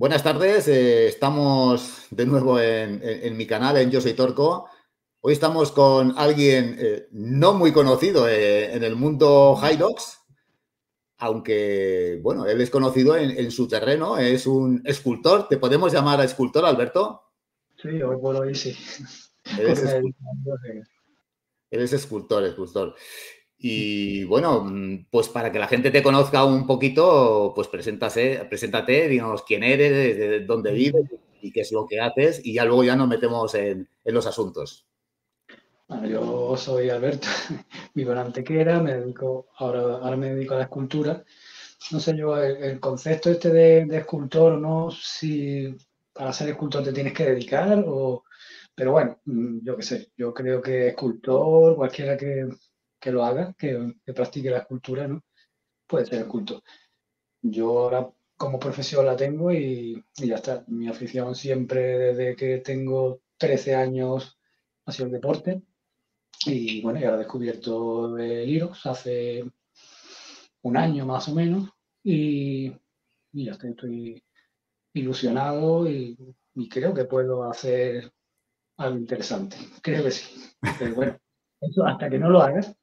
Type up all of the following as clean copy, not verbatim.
Buenas tardes, estamos de nuevo en mi canal, en Yo Soy Torco. Hoy estamos con alguien no muy conocido en el mundo Hilux, aunque, bueno, él es conocido en su terreno, es un escultor. ¿Te podemos llamar escultor, Alberto? Sí, hoy por hoy sí. Él es, Porque me escul- dedico a ello, él es escultor, escultor. Y bueno, pues para que la gente te conozca un poquito, pues preséntate, dinos quién eres, de dónde vives sí. y qué es lo que haces, y ya luego ya nos metemos en los asuntos. Bueno, yo soy Alberto, vivo en Antequera, ahora me dedico a la escultura. No sé yo, el concepto este de escultor o no, si para ser escultor te tienes que dedicar pero bueno, yo qué sé, yo creo que escultor, cualquiera que lo haga, que practique la escultura, ¿no? Puede ser escultor. Yo ahora como profesión la tengo y ya está. Mi afición siempre desde que tengo 13 años ha sido el deporte. Y bueno, ya lo he descubierto el Irox hace un año más o menos. Y, y ya estoy ilusionado y creo que puedo hacer algo interesante. Creo que sí. Pero bueno, eso hasta que no lo hagas,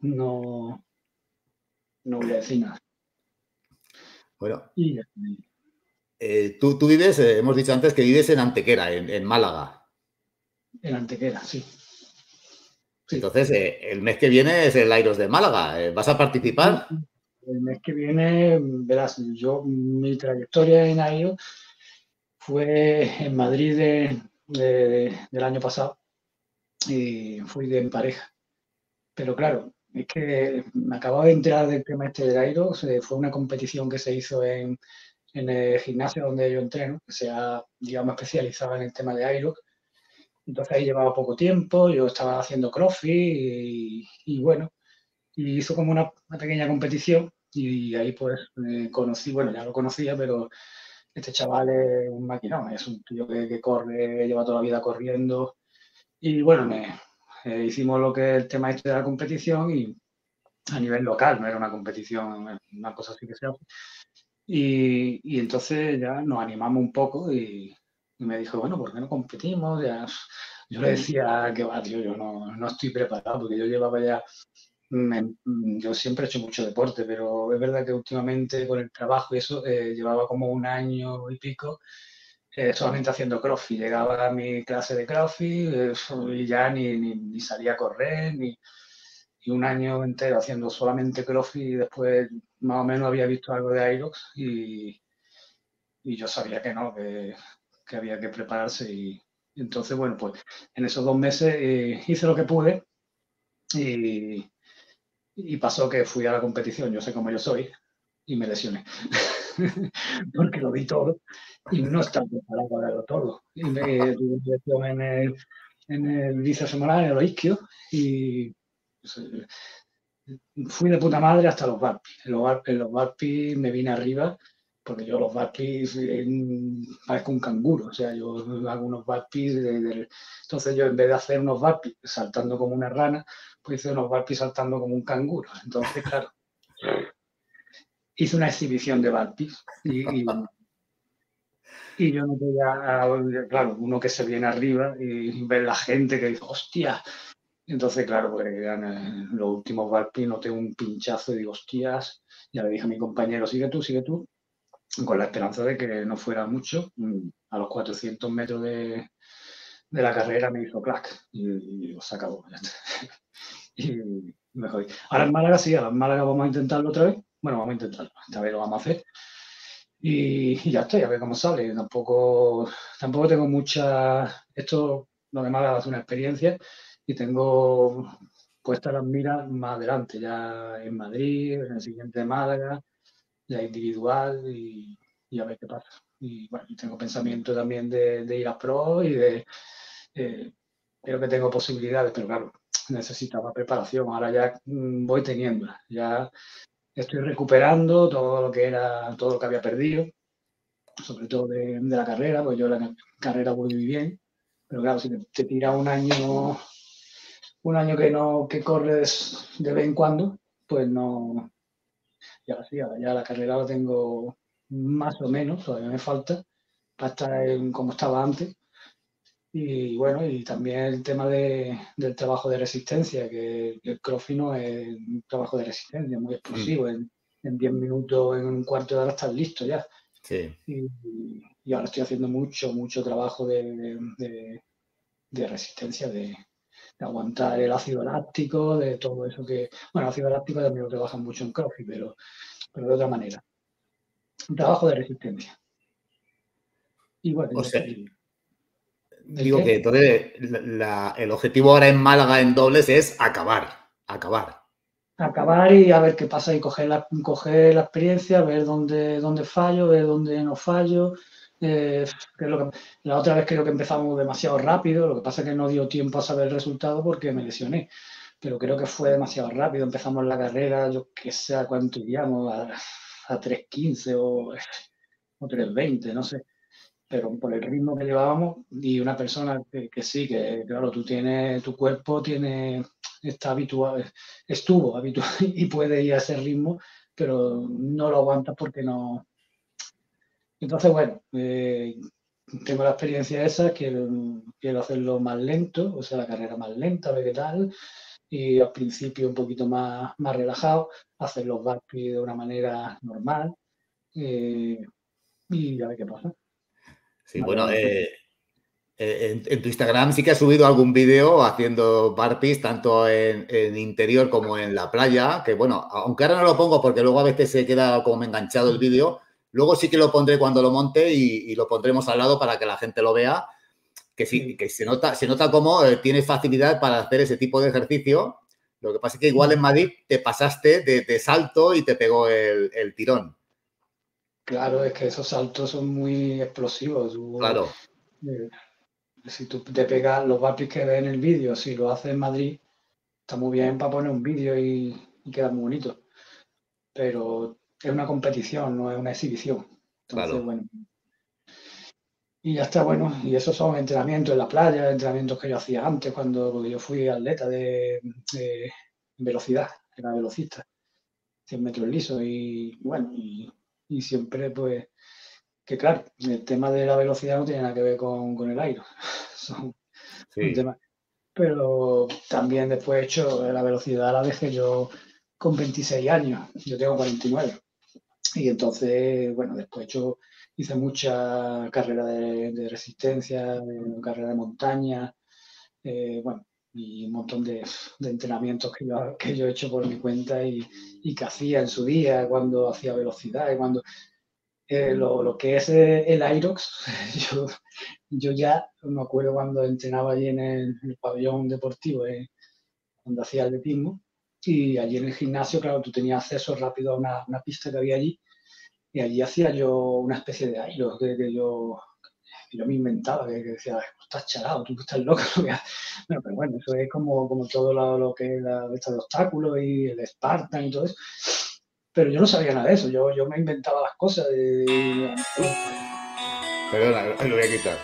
no voy a decir nada. Bueno, Y ya, tú vives, hemos dicho antes que vives en Antequera, en Málaga. en Antequera, sí. Sí. Entonces, el mes que viene es el Airos de Málaga. ¿Vas a participar? El mes que viene, verás, mi trayectoria en AIO fue en Madrid del año pasado y fui de pareja. Pero claro, es que me acababa de enterar del tema este del Airo, fue una competición que se hizo en el gimnasio donde yo entreno, que se ha, digamos, especializado en el tema de Airo. Entonces ahí llevaba poco tiempo, yo estaba haciendo CrossFit y bueno, y hizo como una pequeña competición y ahí pues conocí, bueno, ya lo conocía, pero este chaval es un maquinón, es un tío que corre, lleva toda la vida corriendo y bueno, hicimos lo que es el tema este de la competición y a nivel local, no era una competición, una cosa así que se hace. Y entonces ya nos animamos un poco y me dijo, bueno, ¿por qué no competimos? Ya, yo le decía que va, tío, yo no estoy preparado porque yo llevaba ya yo siempre he hecho mucho deporte, pero es verdad que últimamente con el trabajo y eso llevaba como un año y pico solamente haciendo CrossFit. Llegaba a mi clase de CrossFit y ya ni salía a correr, y un año entero haciendo solamente CrossFit y después más o menos había visto algo de Aerox y yo sabía que no, que había que prepararse y entonces, bueno, pues en esos 2 meses hice lo que pude y, y pasó que fui a la competición, yo sé cómo yo soy, y me lesioné. Porque lo vi todo y no estaba preparado para verlo todo. Y me tuve una lesión en el bíceps femoral, en el isquio, y pues, fui de puta madre hasta los burpees. En los burpees me vine arriba, porque yo los burpees parezco un canguro, o sea, yo hago unos burpees entonces yo en vez de hacer unos burpees saltando como una rana, pues hice unos burpees saltando como un canguro. Entonces, claro, hice una exhibición de burpees y yo no podía, claro, uno que se viene arriba y ver la gente que dice, hostia. Entonces, claro, porque eran los últimos burpees, noté un pinchazo y digo, hostias. Ya le dije a mi compañero, sigue tú, con la esperanza de que no fuera mucho. A los 400 metros de la carrera me hizo clac y se acabó. Ya está. Y me jodí. Ahora en Málaga sí, ahora en Málaga vamos a intentarlo otra vez. Bueno, vamos a intentarlo, esta vez lo vamos a hacer. Y ya está, ya ver cómo sale. Tampoco tengo mucha. Esto, lo de Málaga es una experiencia y tengo puestas las miras más adelante, ya en Madrid, en el siguiente de Málaga, ya individual y a ver qué pasa. Y bueno, y tengo pensamiento también de ir a pro eh, creo que tengo posibilidades, pero claro, necesitaba preparación. Ahora ya voy teniéndola, ya estoy recuperando todo lo que había perdido sobre todo de la carrera, pues yo en la carrera voy muy bien, pero claro, si te tira un año que corres de vez en cuando, pues no, ya sí, ahora ya la carrera la tengo más o menos, todavía me falta, para estar como estaba antes. Y bueno, y también el tema del trabajo de resistencia, que el CrossFit no es un trabajo de resistencia muy explosivo. En 10 minutos, en un cuarto de hora estás listo ya. Sí. Y ahora estoy haciendo mucho trabajo de resistencia, de aguantar el ácido láctico, de todo eso que... Bueno, el ácido láctico también lo trabajan mucho en CrossFit, pero de otra manera. Un trabajo de resistencia. Y bueno, O sea, ¿el digo que qué? entonces el objetivo ahora en Málaga en dobles es acabar. Acabar y a ver qué pasa y coger la experiencia, ver dónde fallo, ver dónde no fallo. Que es la otra vez creo que empezamos demasiado rápido, lo que pasa es que no dio tiempo a saber el resultado porque me lesioné, pero creo que fue demasiado rápido. Empezamos la carrera, yo qué sé a cuánto iríamos, a 3:15 o 3:20, no sé, pero por el ritmo que llevábamos y una persona que sí, que claro, tu cuerpo está habituado, estuvo habituado y puede ir a ese ritmo, pero no lo aguantas porque no. Entonces, bueno, tengo la experiencia esa, quiero hacerlo más lento, o sea, la carrera más lenta, a ver qué tal, y al principio un poquito más relajado, hacer los burpees de una manera normal, y a ver qué pasa. Sí, Vale, bueno, vamos. en tu Instagram sí que has subido algún vídeo haciendo burpees, tanto en interior como en la playa, que bueno, aunque ahora no lo pongo porque luego a veces se queda como enganchado el vídeo, luego sí que lo pondré cuando lo monte y lo pondremos al lado para que la gente lo vea, que sí, que se nota cómo tienes facilidad para hacer ese tipo de ejercicio. Lo que pasa es que igual en Madrid te pasaste de salto y te pegó el tirón. Claro, es que esos saltos son muy explosivos. Claro, Eh, si tú te pegas los burpees que ves en el vídeo, si lo haces en Madrid, está muy bien para poner un vídeo y queda muy bonito. Pero es una competición, no es una exhibición. Entonces, claro. bueno, y ya está, bueno. Y esos son entrenamientos en la playa, entrenamientos que yo hacía antes, porque yo fui atleta de velocidad, era velocista, 100 metros lisos. Y bueno, y siempre pues que claro, el tema de la velocidad no tiene nada que ver con el aire, son un Sí. tema. Pero también después he hecho la velocidad, la dejé yo con 26 años, yo tengo 49. Y entonces, bueno, después hice mucha carrera de resistencia, carrera de montaña, bueno, y un montón de entrenamientos que yo he hecho por mi cuenta y que hacía en su día, cuando hacía velocidad, y cuando lo que es el Aerox, yo, yo ya me acuerdo cuando entrenaba allí en el pabellón deportivo, cuando hacía atletismo, y allí en el gimnasio, claro, tú tenías acceso rápido a una pista que había allí, y allí hacía yo una especie de Aerox que yo me inventaba, que decía, estás chalado, tú estás loco. Bueno, pero bueno, eso es como todo lo que es la de obstáculos y el Spartan y todo eso. Pero yo no sabía nada de eso, yo me inventaba las cosas. Perdona, lo voy a quitar.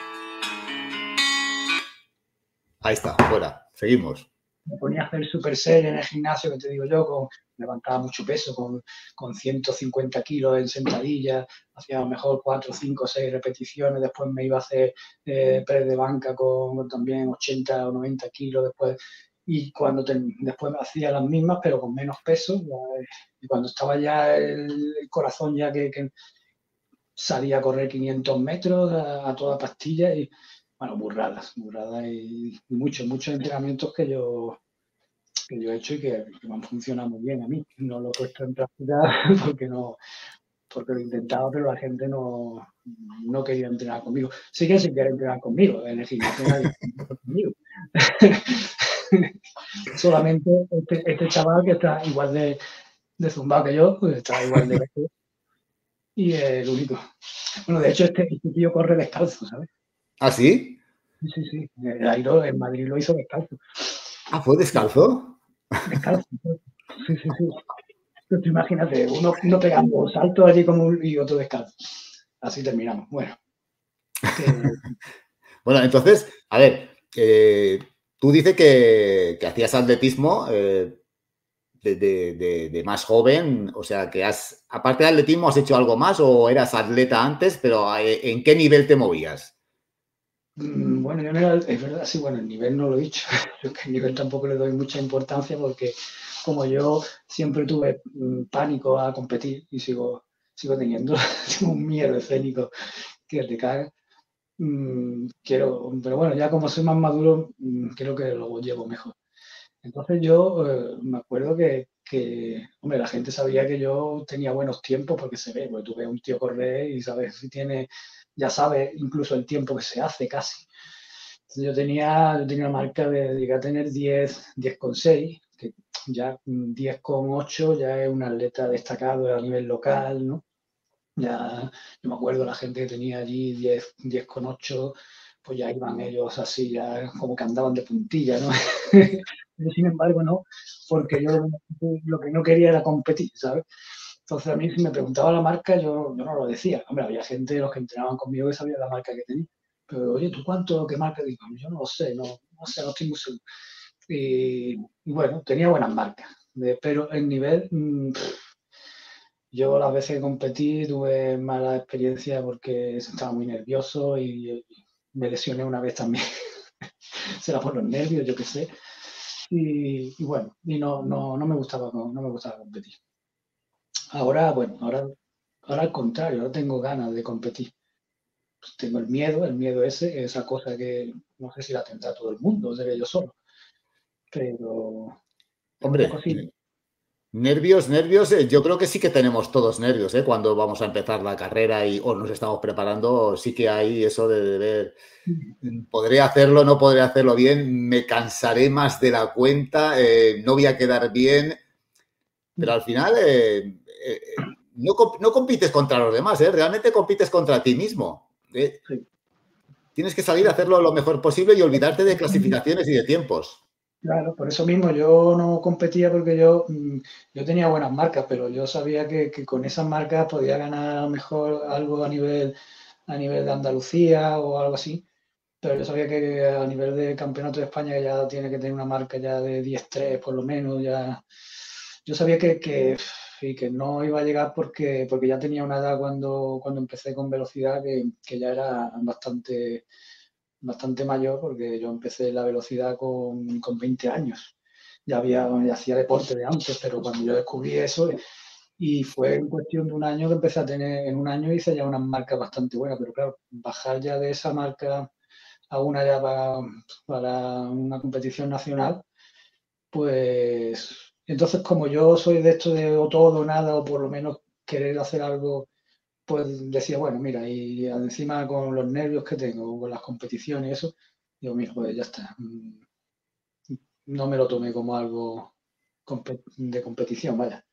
Ahí está, fuera. Seguimos. Me ponía a hacer super set en el gimnasio, que te digo yo, levantaba mucho peso con 150 kilos en sentadillas, hacía a lo mejor 4, 5, 6 repeticiones, después me iba a hacer press de banca con también 80 o 90 kilos después, y después me hacía las mismas, pero con menos peso, y cuando estaba ya el corazón ya que salía a correr 500 metros a toda pastilla, y bueno, burradas y muchos entrenamientos que yo he hecho y que me han funcionado muy bien a mí. No lo he puesto en práctica porque lo he intentado, pero la gente no quería entrenar conmigo. Sí que quiere entrenar conmigo, en el gimnasio nadie entrena conmigo. Solamente este chaval que está igual de zumbado que yo, pues está igual de lejos, y es el único. Bueno, de hecho, este tío corre descalzo, ¿sabes? ¿Ah, sí? Sí. En Madrid lo hizo descalzo. Ah, ¿fue descalzo? Descalzo. Sí. Entonces, imagínate, uno pegando saltos allí y otro descalzo. Así terminamos. Bueno, que Bueno, entonces, a ver, tú dices que hacías atletismo. de más joven, o sea, que aparte de atletismo, ¿has hecho algo más o eras atleta antes, pero ¿en qué nivel te movías? Bueno, es verdad, sí, bueno, el nivel no lo he dicho, yo que el nivel tampoco le doy mucha importancia porque como yo siempre tuve pánico a competir y sigo teniendo, tengo un miedo escénico que te caga. Pero bueno, ya como soy más maduro, creo que lo llevo mejor. Entonces yo me acuerdo hombre, la gente sabía que yo tenía buenos tiempos porque se ve, porque tú ves a un tío correr y sabes si tiene, ya sabes incluso el tiempo que se hace casi. Entonces yo tenía una marca de llegar a tener 10,6, que ya 10,8 ya es un atleta destacado a nivel local, ¿no? Ya, yo me acuerdo la gente que tenía allí 10,8, pues ya iban ellos así, ya como que andaban de puntilla, ¿no? Pero sin embargo, no, porque yo lo que no quería era competir, ¿sabes? Entonces a mí si me preguntaba la marca, yo no lo decía. Hombre, había gente, los que entrenaban conmigo, que sabía la marca que tenía. Pero, oye, ¿tú qué marca? Digo, yo no lo sé, no sé, no estoy muy seguro. Y bueno, tenía buenas marcas, pero el nivel, yo las veces que competí tuve mala experiencia porque estaba muy nervioso y me lesioné una vez también. Será por los nervios, yo qué sé. Y bueno, no me gustaba, no me gustaba competir. Ahora, bueno, ahora al contrario, ahora tengo ganas de competir. Pues tengo el miedo ese, esa cosa que no sé si la tendrá todo el mundo, o seré yo solo, pero tengo una Hombre, cosita. nervios, nervios, yo creo que sí que tenemos todos nervios, ¿eh? Cuando vamos a empezar la carrera o nos estamos preparando, sí que hay eso de ver, podré hacerlo, no podré hacerlo bien, me cansaré más de la cuenta, no voy a quedar bien, pero al final no compites contra los demás, ¿eh? Realmente compites contra ti mismo. Sí, Tienes que salir a hacerlo lo mejor posible y olvidarte de clasificaciones y de tiempos. claro, por eso mismo yo no competía porque yo tenía buenas marcas, pero yo sabía que con esas marcas podía ganar a lo mejor algo a nivel de Andalucía o algo así, pero yo sabía que a nivel de campeonato de España que ya tiene que tener una marca ya de 10,3 por lo menos, ya yo sabía y que no iba a llegar porque ya tenía una edad cuando empecé con velocidad que ya era bastante mayor, porque yo empecé la velocidad con 20 años. Ya hacía deporte de antes, pero cuando yo descubrí eso, y fue en cuestión de un año que empecé a tener, en un año hice ya unas marcas bastante buenas, pero claro, bajar ya de esa marca a una ya para una competición nacional, pues entonces como yo soy de esto de o todo o nada, o por lo menos querer hacer algo, pues decía, bueno, mira, y encima con los nervios que tengo, con las competiciones y eso, digo, mira, pues ya está. No me lo tomé como algo de competición, vaya.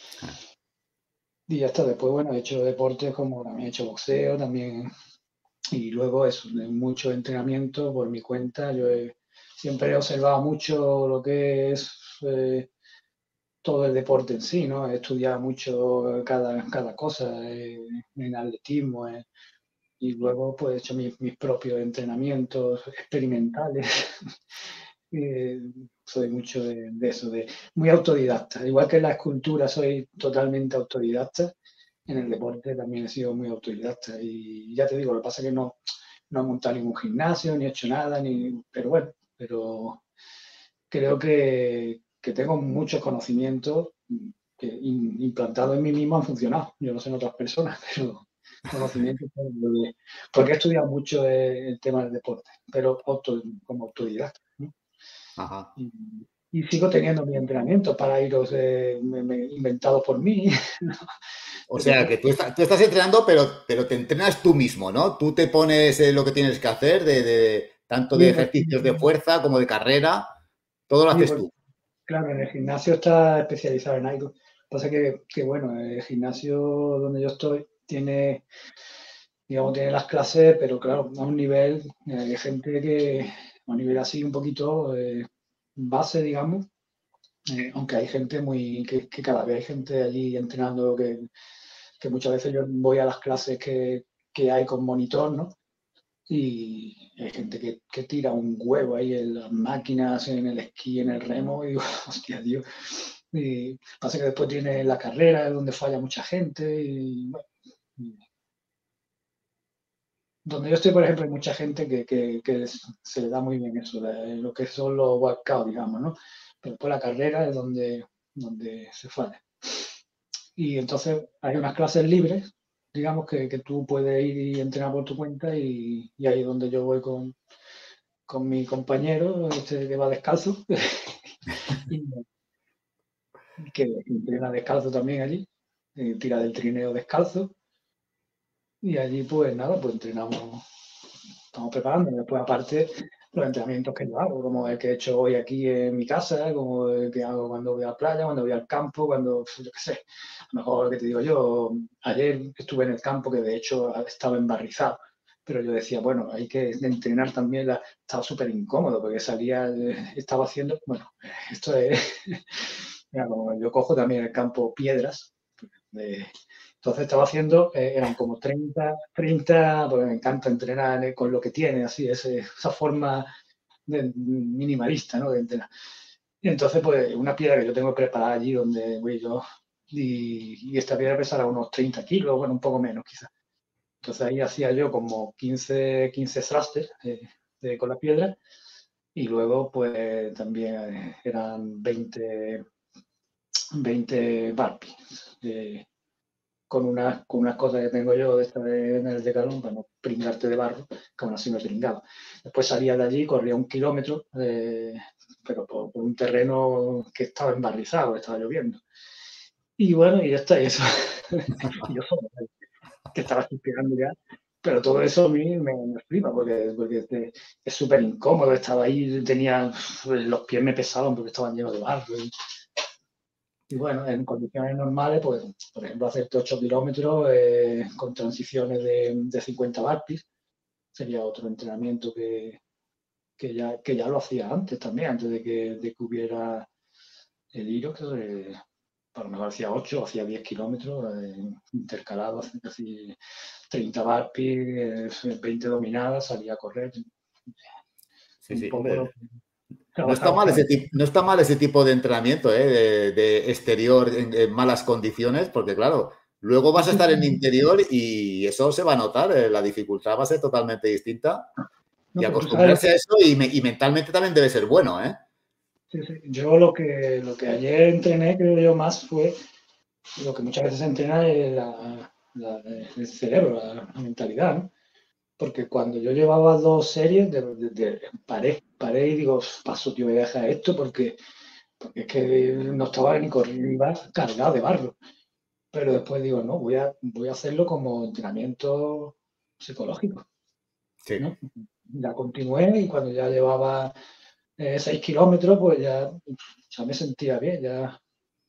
Y ya está. Después, bueno, he hecho deportes como también he hecho boxeo, también. Y luego eso, de mucho entrenamiento por mi cuenta. Siempre he observado mucho lo que es todo el deporte en sí, ¿no? He estudiado mucho cada cosa en atletismo, y luego pues he hecho mis propios entrenamientos experimentales. Eh, Soy mucho de eso, de muy autodidacta. Igual que en la escultura soy totalmente autodidacta, en el deporte también he sido muy autodidacta. Y ya te digo, lo que pasa es que no he montado ningún gimnasio, ni he hecho nada, pero bueno, pero creo que tengo muchos conocimientos que implantados en mí mismo han funcionado. Yo no sé en otras personas, pero conocimientos porque he estudiado mucho el tema del deporte, pero como autodidacta, ¿no? Ajá. Y, y sigo teniendo mi entrenamiento para iros inventados por mí, O el sea, que deporte. tú estás entrenando, pero te entrenas tú mismo, ¿no? Tú te pones lo que tienes que hacer, tanto de Sí, ejercicios de fuerza como de carrera, todo lo sí, haces tú. claro, en el gimnasio está especializado en algo. Pasa que, bueno, el gimnasio donde yo estoy tiene las clases, pero claro, a un nivel, hay gente que, a un nivel así un poquito base, digamos, aunque hay gente que cada vez hay gente allí entrenando que muchas veces yo voy a las clases que hay con monitor, ¿no? Y hay gente que tira un huevo ahí en las máquinas, en el esquí, en el remo, y digo, hostia, Dios. Y pasa que después tiene la carrera, donde falla mucha gente. Y, bueno, donde yo estoy, por ejemplo, hay mucha gente que se le da muy bien eso, lo que son los workouts, digamos, ¿no? Pero después la carrera es donde se falla. Y entonces hay unas clases libres, digamos, que tú puedes ir y entrenar por tu cuenta y ahí es donde yo voy con mi compañero, este que va descalzo, y que entrena descalzo también allí, tira del trineo descalzo. Y allí, pues nada, pues entrenamos, estamos preparando. Después, aparte, los entrenamientos que yo hago, como el que he hecho hoy aquí en mi casa, como el que hago cuando voy a la playa, cuando voy al campo, cuando, yo qué sé, a lo mejor lo que te digo yo, ayer estuve en el campo que de hecho estaba embarrizado, pero yo decía, bueno, hay que entrenar también, estaba súper incómodo porque salía, estaba haciendo, bueno, esto es, mira, como yo cojo también en el campo piedras, entonces estaba haciendo, eran como 30 porque me encanta entrenar con lo que tiene, así, esa forma minimalista, ¿no? De entrenar. Y entonces, pues, una piedra que yo tengo preparada allí donde voy yo, y esta piedra pesará unos 30 kilos, bueno, un poco menos quizás. Entonces ahí hacía yo como 15 thrusters con la piedra, y luego, pues, también eran 20 burpees. Con unas cosas que tengo yo de esta en el Decathlon para no pringarte de barro, que aún así me pringaba. Después salía de allí, corría 1 kilómetro, pero por un terreno que estaba embarrizado, estaba lloviendo. Y bueno, y ya está, y eso. Y yo solo, que estaba suspirando ya. Pero todo eso a mí me flipa, porque es súper incómodo. Estaba ahí, los pies me pesaban porque estaban llenos de barro. Y bueno, en condiciones normales, pues, por ejemplo, hacerte 8 kilómetros con transiciones de 50 burpees sería otro entrenamiento que ya lo hacía antes también, antes de que hubiera el hilo, que a lo mejor hacía 8 hacía 10 kilómetros intercalados, casi 30 burpees, 20 dominadas, salía a correr. Sí, Un sí, poco lo hombre. que No está trabajaba mal cada ese vez. tipo, no está mal ese tipo de entrenamiento, de exterior en malas condiciones, porque claro, luego vas a estar en interior y eso se va a notar, la dificultad va a ser totalmente distinta y No, pero tú sabes, acostumbrarse a eso y mentalmente también debe ser bueno, ¿eh? sí, sí. Yo lo que ayer entrené, creo yo, más fue lo que muchas veces se entrena es el cerebro, la mentalidad, ¿no? Porque cuando yo llevaba 2 series, paré y digo, paso, tío, voy a dejar esto porque es que no estaba ni corriendo, iba cargado de barro. Pero después digo, no, voy a hacerlo como entrenamiento psicológico, Sí. ¿no? Ya continué y cuando ya llevaba 6 kilómetros, pues ya me sentía bien, ya.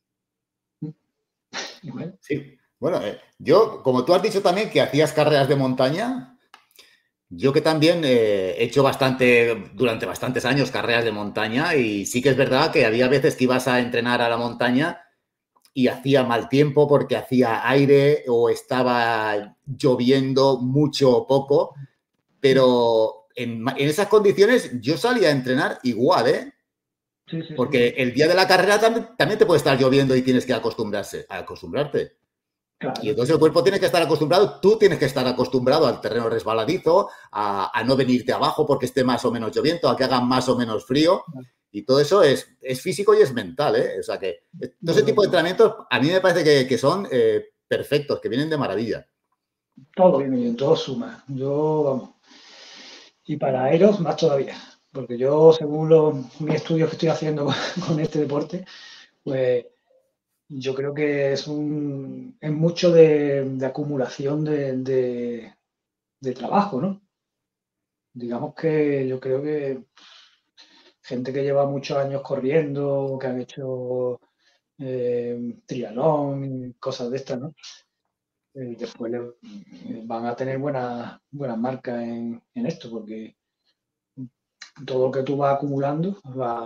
Y bueno, Sí. Bueno, yo, como tú has dicho también que hacías carreras de montaña, yo que también he hecho durante bastantes años carreras de montaña y sí que es verdad que había veces que ibas a entrenar a la montaña y hacía mal tiempo porque hacía aire o estaba lloviendo mucho o poco, pero en esas condiciones yo salía a entrenar igual, ¿eh? sí, sí, sí, Porque el día de la carrera también te puede estar lloviendo y tienes que acostumbrarte. Y claro. entonces el cuerpo tiene que estar acostumbrado, tú tienes que estar acostumbrado al terreno resbaladizo, a no venirte abajo porque esté más o menos lloviendo, a que haga más o menos frío. Y todo eso es físico y es mental, ¿eh? O sea que todo ese tipo de entrenamientos a mí me parece que son perfectos, que vienen de maravilla. Todo viene bien, todo suma. Yo, vamos. Y para aeros, más todavía. Porque yo, según mis estudios que estoy haciendo con este deporte, pues yo creo que es mucho de acumulación de trabajo, ¿no? Digamos que yo creo que gente que lleva muchos años corriendo, que han hecho triatlón, cosas de estas, ¿no? Después van a tener buenas marcas en esto, porque todo lo que tú vas acumulando,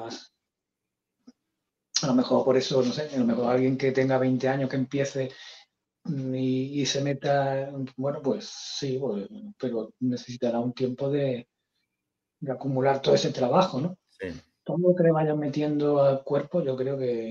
a lo mejor por eso, no sé, a lo mejor alguien que tenga 20 años que empiece y se meta, bueno, pues sí, pues, pero necesitará un tiempo de acumular todo ese trabajo, ¿no? Sí. Todo lo que le vayan metiendo al cuerpo, yo creo que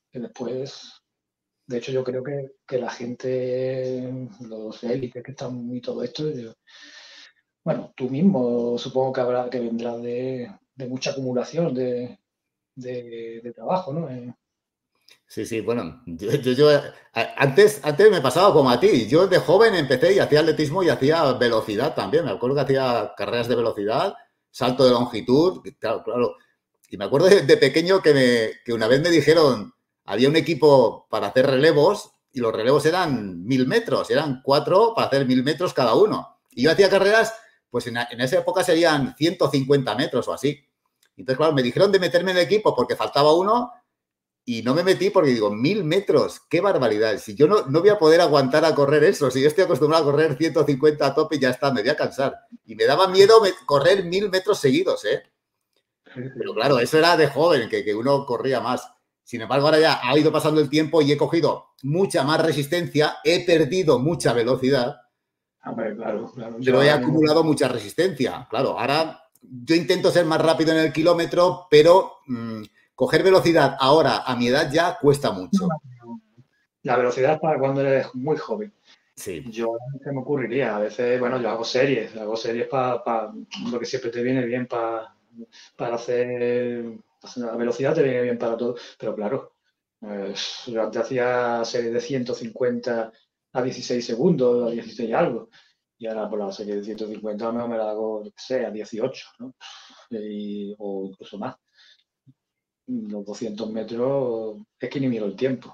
que después, de hecho yo creo que la gente, los élites que están y todo esto, bueno, tú mismo supongo que vendrás de mucha acumulación de trabajo, ¿no? Sí, sí, bueno, antes me pasaba como a ti. Yo de joven empecé y hacía atletismo y hacía velocidad también. Me acuerdo que hacía carreras de velocidad, salto de longitud, claro, claro. Y me acuerdo de pequeño que una vez me dijeron, había un equipo para hacer relevos y los relevos eran 1000 metros, eran 4 para hacer 1000 metros cada uno. Y yo hacía carreras, pues en esa época serían 150 metros o así. Entonces, claro, me dijeron de meterme en el equipo porque faltaba uno y no me metí porque digo, 1000 metros, qué barbaridad. Si yo no voy a poder aguantar a correr eso, si yo estoy acostumbrado a correr 150 a tope, ya está, me voy a cansar. Y me daba miedo correr 1000 metros seguidos, ¿eh? Pero claro, eso era de joven, que uno corría más. Sin embargo, ahora ya ha ido pasando el tiempo y he cogido mucha más resistencia, he perdido mucha velocidad, A ver, claro, claro, yo pero he ahora mismo, acumulado mucha resistencia. Claro, ahora yo intento ser más rápido en el kilómetro, pero coger velocidad ahora, a mi edad, ya cuesta mucho. la velocidad es para cuando eres muy joven. Sí, Yo no se me ocurriría, a veces, bueno, yo hago series para lo que siempre te viene bien para hacer, la velocidad te viene bien para todo, pero claro, yo antes hacía series de 150 a 16 segundos, a 16 y algo, y ahora por la serie de 150 me la hago, yo qué sé, a 18, ¿no? O incluso más. Los 200 metros es que ni miro el tiempo.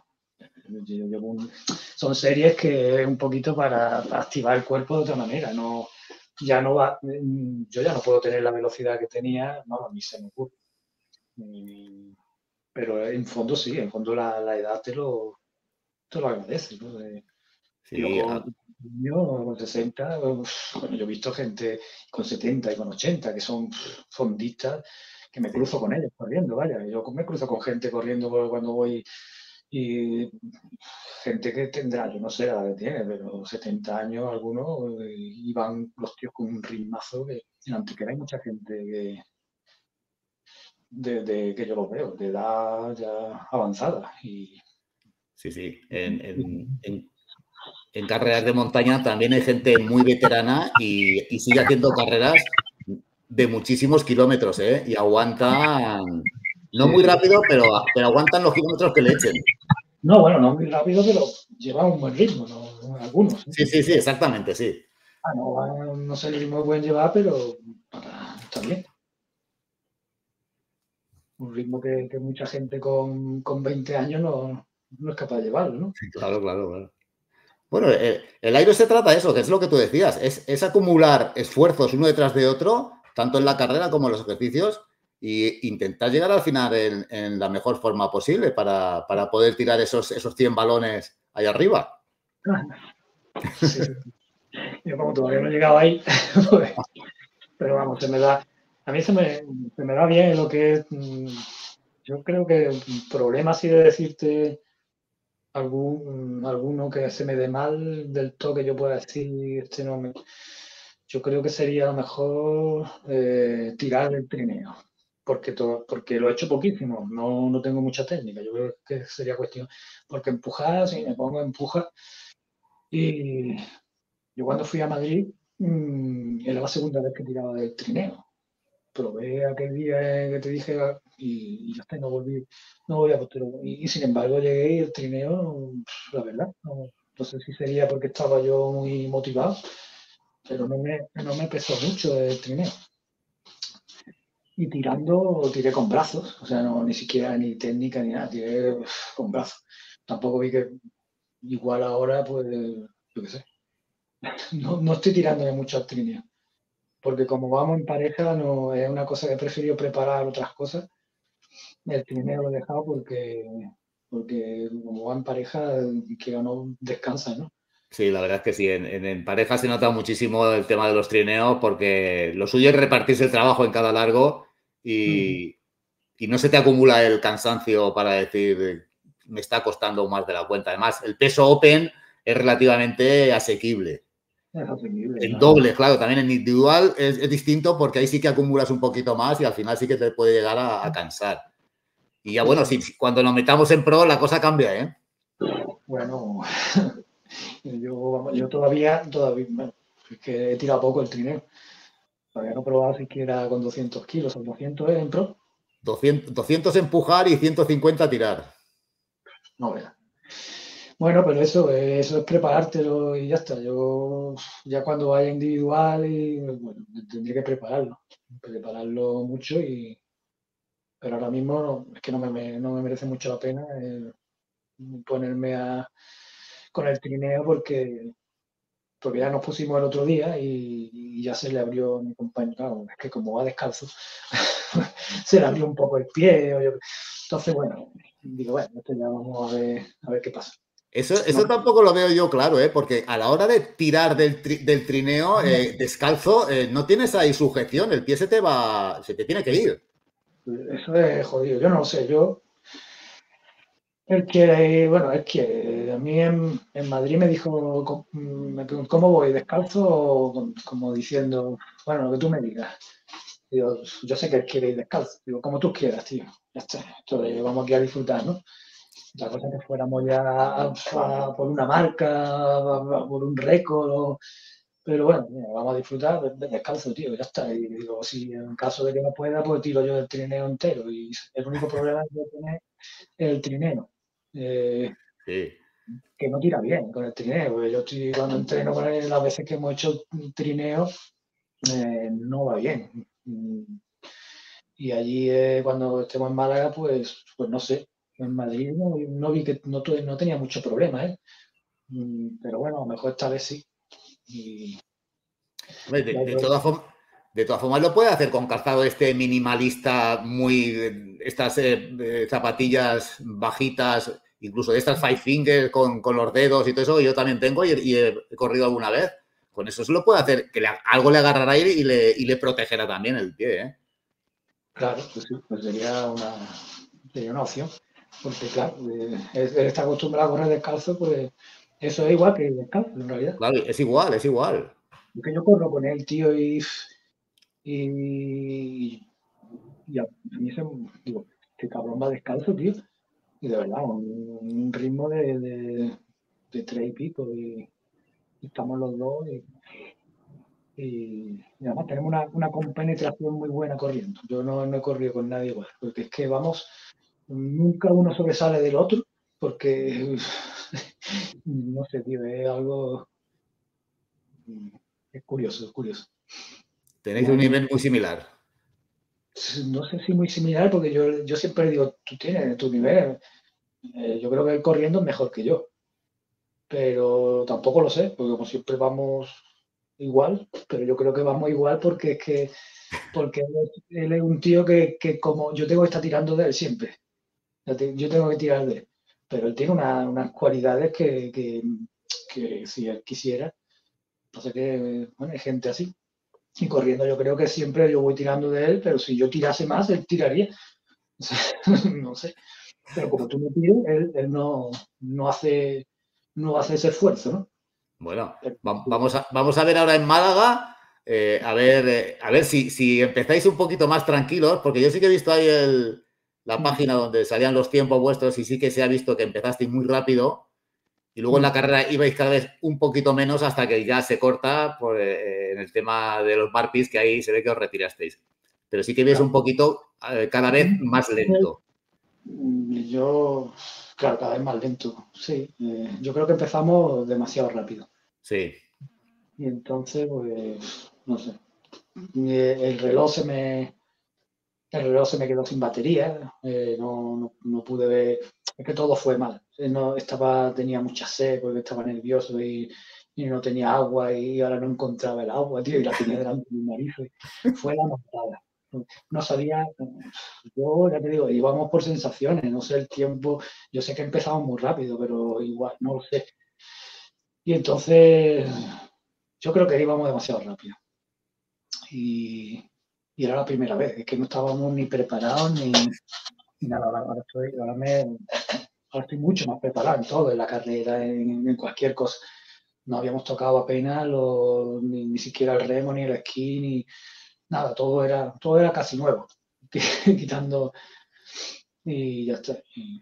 Son series que es un poquito para activar el cuerpo de otra manera. No, ya no va, yo ya no puedo tener la velocidad que tenía, no, ni se me ocurre. Pero en fondo sí, en fondo la edad te lo agradece, ¿no? Yo sí, con 60, bueno, yo he visto gente con 70 y con 80 que son fondistas, que me sí. cruzo con ellos corriendo, vaya. Yo me cruzo con gente corriendo cuando voy y gente que tendrá, yo no sé la edad que tiene, pero 70 años algunos, y van los tíos con un ritmazo que en Antequera hay mucha gente que yo los veo, de edad ya avanzada. Sí, sí. En carreras de montaña también hay gente muy veterana y sigue haciendo carreras de muchísimos kilómetros, ¿eh? Y aguantan, no Sí, muy sí. rápido, pero aguantan los kilómetros que le echen. No, bueno, no muy rápido, pero lleva un buen ritmo, ¿no? Algunos. ¿Eh? Sí, sí, sí, exactamente, sí. Ah, no, no sé el ritmo que pueden llevar, pero está bien. Un ritmo que mucha gente con 20 años no es capaz de llevarlo, ¿no? Claro, claro, claro. Bueno, el Iron se trata de eso, que es lo que tú decías, es acumular esfuerzos uno detrás de otro, tanto en la carrera como en los ejercicios, e intentar llegar al final en la mejor forma posible para poder tirar esos 100 balones ahí arriba. Sí, sí. Yo como todavía no he llegado ahí, pues, pero vamos, a mí se me da bien lo que es, yo creo que el problema así de decirte alguno que se me dé mal del todo que yo pueda decir, yo creo que sería a lo mejor tirar el trineo, porque lo he hecho poquísimo, no tengo mucha técnica, yo creo que sería cuestión, porque empujar, si me pongo a empujar, y yo cuando fui a Madrid, era la segunda vez que tiraba del trineo. Probé aquel día que te dije y ya está, no volví a posterior. Y sin embargo llegué y el trineo, la verdad, no sé si sería porque estaba yo muy motivado, pero no me pesó mucho el trineo. Y tiré con brazos, o sea, no, ni siquiera ni técnica ni nada, tiré con brazos. Tampoco vi que igual ahora, pues, yo qué sé, no estoy tirándome mucho al trineo. Porque como vamos en pareja, no es una cosa que he preferido preparar otras cosas. El trineo lo he dejado porque como va en pareja, que no descansa, ¿no? Sí, la verdad es que sí, en pareja se nota muchísimo el tema de los trineos porque lo suyo es repartirse el trabajo en cada largo Mm, y no se te acumula el cansancio para decir me está costando más de la cuenta. Además, el peso open es relativamente asequible. es asumible, En claro. doble, claro, también en individual es distinto porque ahí sí que acumulas un poquito más y al final sí que te puede llegar a cansar. Y ya bueno, si cuando nos metamos en pro la cosa cambia, ¿eh? Bueno, yo todavía, bueno, es que he tirado poco el trineo. Todavía no he probado siquiera con 200 kilos, o 200 en pro. 200 empujar y 150 tirar. No veas. Bueno, pero eso es preparártelo y ya está. Yo ya cuando vaya individual, y bueno, tendría que prepararlo mucho, pero ahora mismo es que no me merece mucho la pena ponerme con el trineo porque ya nos pusimos el otro día y ya se le abrió a mi compañero. Claro, es que como va descalzo, se le abrió un poco el pie. Entonces, bueno, digo, bueno, esto ya vamos a ver qué pasa. Eso tampoco lo veo yo claro, ¿eh? Porque a la hora de tirar del trineo descalzo, no tienes ahí sujeción, el pie se te tiene que ir. Eso es jodido, yo no lo sé, bueno, a mí en Madrid me dijo, me preguntó, ¿cómo voy? ¿Descalzo? Como diciendo, bueno, lo que tú me digas. Digo, yo sé que él quiere ir descalzo. Digo, como tú quieras, tío. Ya está. Entonces, vamos aquí a disfrutar, ¿no? La cosa es que fuéramos ya por una marca, por un récord, pero bueno, mira, vamos a disfrutar descalzo, tío, ya está. Y digo, si en caso de que no pueda, pues tiro yo el trineo entero. Y el único problema que voy a tener es el trineo. Sí. Que no tira bien con el trineo, porque yo cuando entreno con él, las veces que hemos hecho trineo, no va bien. Y allí, cuando estemos en Málaga, pues no sé. En Madrid no vi que no tenía mucho problema, ¿eh? Pero bueno, a lo mejor esta vez sí. Y Hombre, ya de todas formas lo puede hacer con calzado este minimalista, estas zapatillas bajitas, incluso de estas five fingers con los dedos y todo eso, que yo también tengo y he corrido alguna vez. Con eso se lo puede hacer, que algo le agarrará aire y le protegerá también el pie, ¿eh? claro, pues sí, pues sería una opción. Porque claro, él está acostumbrado a correr descalzo, pues eso es igual que ir descalzo, en realidad. Claro, es igual, es igual. Porque yo corro con él, tío, y, y a mí digo, este cabrón va descalzo, tío. Y de verdad, un ritmo de 3 y pico. Y estamos los dos. Y además tenemos una compenetración muy buena corriendo. Yo no he corrido con nadie igual. Porque es que vamos, nunca uno sobresale del otro. Porque, no sé, tío, es algo. Es curioso, es curioso. Tenéis un nivel muy similar. No sé si muy similar, porque yo siempre digo, tú tienes tu nivel. Yo creo que él corriendo es mejor que yo, pero tampoco lo sé, porque como siempre vamos igual, pero yo creo que vamos igual porque él es un tío que como yo tengo que estar tirando de él siempre, yo tengo que tirar de él, pero él tiene unas cualidades que si él quisiera, no sé qué, bueno, hay gente así. Y corriendo yo creo que siempre yo voy tirando de él, pero si yo tirase más, él tiraría. No sé. Pero como tú me pides, él no hace ese esfuerzo, ¿no? Bueno, vamos a ver ahora en Málaga, a ver si empezáis un poquito más tranquilos, porque yo sí que he visto ahí la página donde salían los tiempos vuestros y sí que se ha visto que empezasteis muy rápido y luego en la carrera ibais cada vez un poquito menos hasta que ya se corta en el tema de los barpees, que ahí se ve que os retirasteis. Pero sí que veis un poquito cada vez más lento. Yo, claro, cada vez más lento, sí. Yo creo que empezamos demasiado rápido. Sí. Y entonces, pues, no sé. El reloj quedó sin batería, no pude ver, es que todo fue mal. Tenía mucha sed porque estaba nervioso y no tenía agua y ahora no encontraba el agua, tío, y la tenía delante de mi nariz. Fue la montada. No sabía, yo ya te digo, íbamos por sensaciones, no sé el tiempo, yo sé que empezamos muy rápido, pero igual, no lo sé. Y entonces, yo creo que íbamos demasiado rápido. Y era la primera vez, es que no estábamos ni preparados ni nada. Ahora estoy mucho más preparado en todo, en la carrera, en cualquier cosa. No habíamos tocado apenas ni siquiera el remo, ni el esquí, ni nada, todo era casi nuevo, quitando y ya está.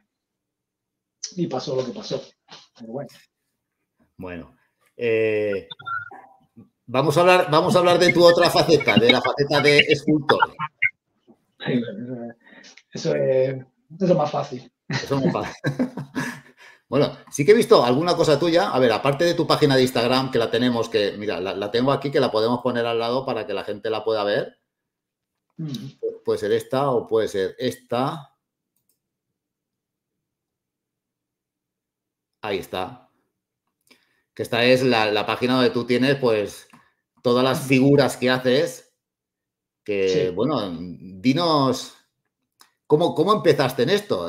Y pasó lo que pasó. Pero bueno. Bueno, vamos a hablar de tu otra faceta, de la faceta de escultor. Eso es más fácil. Eso me pasa. Bueno, sí que he visto alguna cosa tuya. A ver, aparte de tu página de Instagram, que la tenemos, que, mira, la tengo aquí, que la podemos poner al lado para que la gente la pueda ver. Puede ser esta o puede ser esta. Ahí está. Que esta es la página donde tú tienes, pues, todas las figuras que haces. Que, Sí. bueno, dinos, ¿cómo empezaste en esto?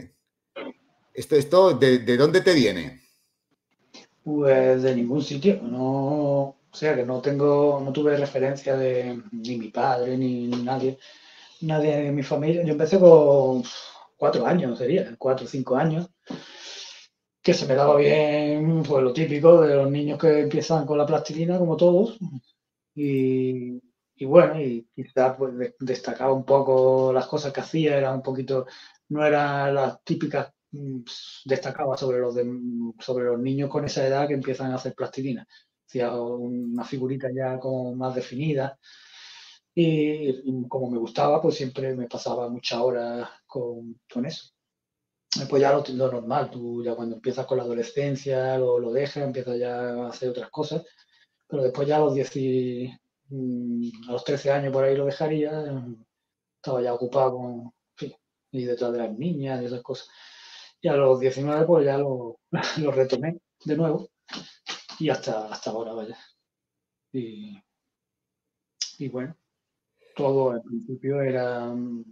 Esto ¿de dónde te viene? Pues de ningún sitio, no, o sea que no tuve referencia de ni mi padre ni nadie de mi familia. Yo empecé con 4 años, sería, 4 o 5 años, que se me daba bien, pues lo típico de los niños que empiezan con la plastilina, como todos, y, y bueno, y quizás pues destacaba un poco las cosas que hacía, era un poquito, no eran las típicas, destacaba sobre los niños con esa edad que empiezan a hacer plastilina. Hacía una figurita ya como más definida y como me gustaba, pues siempre me pasaba muchas horas con eso. Después ya lo normal, tú ya cuando empiezas con la adolescencia lo dejas, empiezas ya a hacer otras cosas, pero después ya a los 10 a los 13 años por ahí lo dejaría, estaba ya ocupado con, en fin, y detrás de las niñas y esas cosas. Y a los 19 pues ya lo retomé de nuevo y hasta ahora, vaya. Y, y bueno, todo al principio era,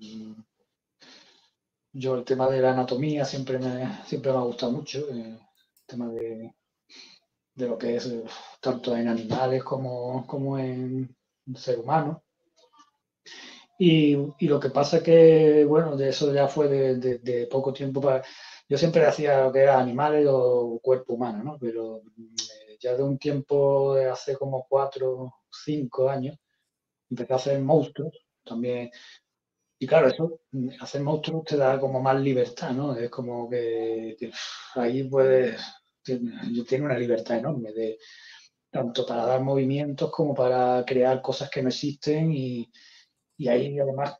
yo el tema de la anatomía siempre me ha gustado mucho, el tema de lo que es tanto en animales como en ser humano. Y lo que pasa es que, bueno, de eso ya fue de poco tiempo para... Yo siempre hacía lo que era animales o cuerpo humano, ¿no? Pero ya de un tiempo, de hace como 4 o 5 años, empecé a hacer monstruos también. Y claro, eso, hacer monstruos te da como más libertad, ¿no? Es como que ahí puedes, tiene una libertad enorme de tanto para dar movimientos como para crear cosas que no existen y ahí además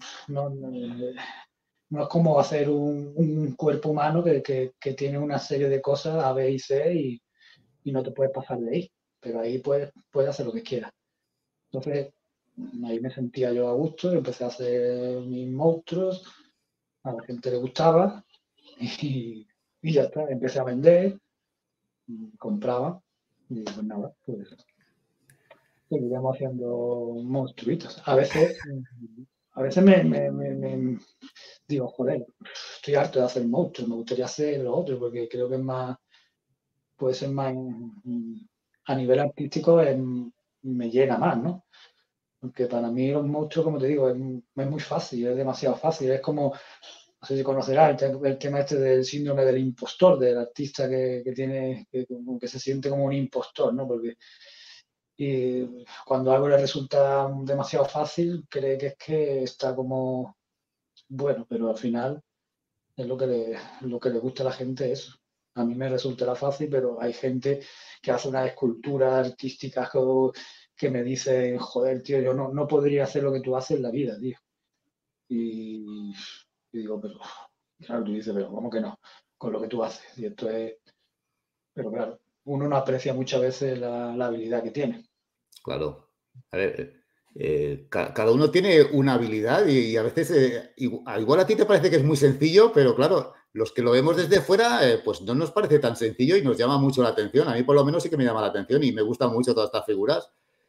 no es como hacer un cuerpo humano que tiene una serie de cosas A, B y C y no te puedes pasar de ahí, pero ahí puedes hacer lo que quieras. Entonces, ahí me sentía yo a gusto, empecé a hacer mis monstruos, a la gente le gustaba y ya está, empecé a vender, compraba y pues nada, pues seguíamos haciendo monstruitos. A veces me digo, joder, estoy harto de hacer monstruos, me gustaría hacer lo otro, porque creo que puede ser más, a nivel artístico, me llena más, ¿no? Porque para mí los monstruos, como te digo, es muy fácil, es demasiado fácil, es como, no sé si conocerás el tema este del síndrome del impostor, del artista que tiene, como que se siente como un impostor, ¿no? Porque cuando algo le resulta demasiado fácil, cree que es que está como, bueno, pero al final es lo que le gusta a la gente eso. A mí me resulta fácil, pero hay gente que hace unas esculturas artísticas que me dicen, joder, tío, yo no podría hacer lo que tú haces en la vida, tío. Y, y digo, pero, claro, tú dices, pero ¿cómo que no? Con lo que tú haces. Y esto es, pero claro, uno no aprecia muchas veces la habilidad que tiene. Claro. A ver, cada uno tiene una habilidad y a veces, igual a ti te parece que es muy sencillo, pero claro, los que lo vemos desde fuera, pues no nos parece tan sencillo y nos llama mucho la atención. A mí por lo menos sí que me llama la atención y me gustan mucho todas estas figuras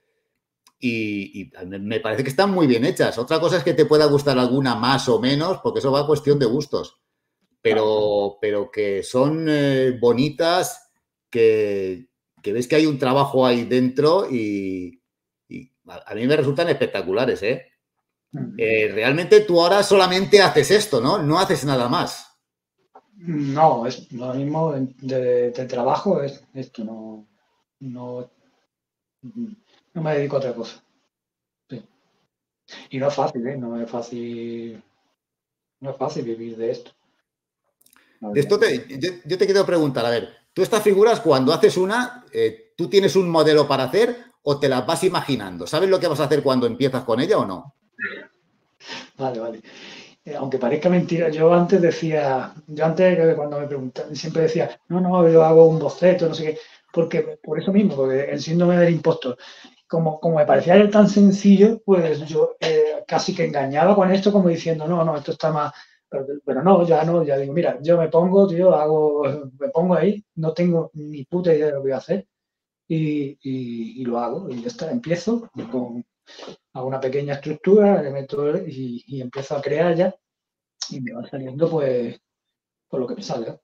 y me parece que están muy bien hechas. Otra cosa es que te pueda gustar alguna más o menos, porque eso va a cuestión de gustos, Claro. pero que son bonitas, que ves que hay un trabajo ahí dentro y a mí me resultan espectaculares, ¿eh? Realmente tú ahora solamente haces esto, ¿no? No haces nada más. No, es lo mismo de trabajo, es esto, no, no me dedico a otra cosa. Sí. Y no es fácil, ¿eh? No es fácil no es fácil vivir de esto. De esto yo te quiero preguntar, a ver, tú estas figuras cuando haces una, ¿tú tienes un modelo para hacer o te las vas imaginando? ¿Sabes lo que vas a hacer cuando empiezas con ella o no? Vale, vale. Aunque parezca mentira, yo antes cuando me preguntaban, siempre decía, no, no, yo hago un boceto, no sé qué, porque por eso mismo, porque el síndrome del impostor, como me parecía tan sencillo, pues yo casi que engañaba con esto como diciendo, no, no, esto está más, pero no, ya digo, mira, yo me pongo, tío, me pongo ahí, no tengo ni puta idea de lo que voy a hacer y lo hago y ya está, empiezo hago una pequeña estructura, le meto y empiezo a crear ya y me va saliendo pues por lo que me salga.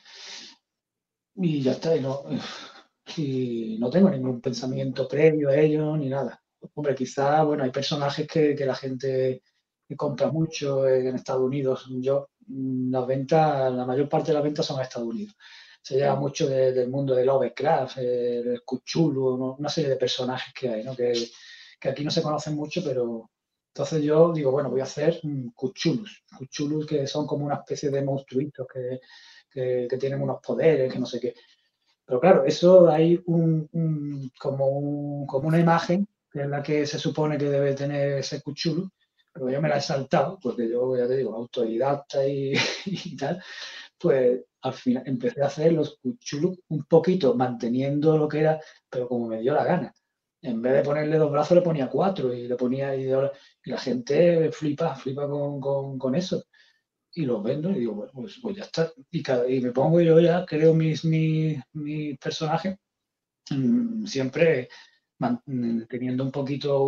Y ya está, y no tengo ningún pensamiento previo a ello ni nada. Hombre, quizá, bueno, hay personajes que la gente que compra mucho en Estados Unidos. Las ventas, la mayor parte de las ventas son a Estados Unidos. Se lleva mucho del mundo de Lovecraft, el Cthulhu, ¿no? Una serie de personajes que hay, ¿no? Que aquí no se conocen mucho, pero entonces yo digo, bueno, voy a hacer Cthulhus. Cthulhus que son como una especie de monstruitos que tienen unos poderes, que no sé qué. Pero claro, eso hay como una imagen, que es la que se supone que debe tener ese Cthulhu, pero yo me la he saltado, porque yo, ya te digo, autodidacta y tal, pues al final empecé a hacer los Cthulhu un poquito manteniendo lo que era, pero como me dio la gana. En vez de ponerle 2 brazos, le ponía 4 y le ponía y la gente flipa con eso y los vendo y digo, bueno, pues ya está. Y me pongo yo ya, creo mis personajes, siempre teniendo un poquito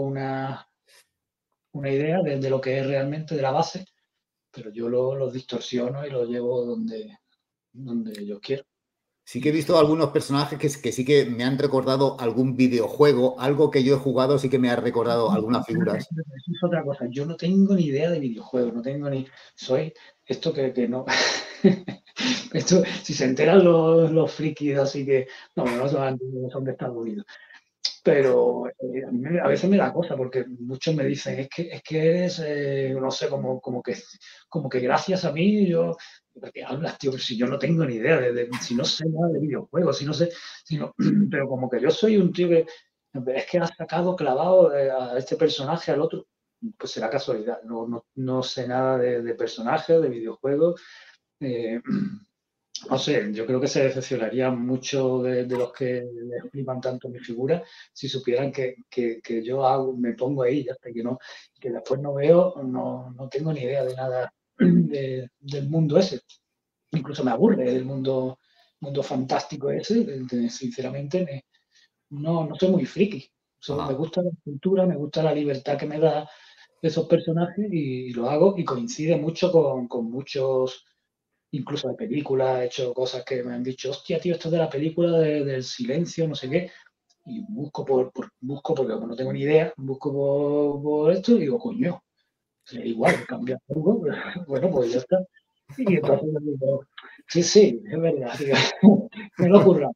una idea de lo que es realmente de la base, pero yo los distorsiono y los llevo donde yo quiero. Sí que he visto algunos personajes que sí que me han recordado algún videojuego, algo que yo he jugado, sí que me ha recordado algunas figuras. Eso es otra cosa. Yo no tengo ni idea de videojuegos, no tengo ni. Soy esto que no. Esto, si se enteran los frikis, así que. No, no son de Estados Unidos. Pero a veces me da cosa porque muchos me dicen, es que eres, no sé, como que gracias a mí yo. ¿De qué hablas, tío? Si yo no tengo ni idea, si no sé nada de videojuegos, si no sé, pero como que yo soy un tío que es que ha sacado clavado a este personaje, al otro, pues será casualidad. No sé nada de personajes, de videojuegos. eh, no sé, yo creo que se decepcionarían mucho de los que les flipan tanto mi figura si supieran que yo me pongo ahí, ya hasta que después no veo, no tengo ni idea de nada del mundo ese. Incluso me aburre el mundo fantástico ese, sinceramente, no soy muy friki. Me Ajá. gusta la cultura, me gusta la libertad que me da esos personajes y lo hago y coincide mucho con muchos incluso de películas, he hecho cosas que me han dicho, hostia, tío, esto es de la película del silencio, no sé qué, y busco porque como no tengo ni idea, busco por esto y digo, coño, es igual, cambia algo, bueno, pues ya está. Y entonces yo digo, sí, sí, es verdad, tío, me lo ocurra.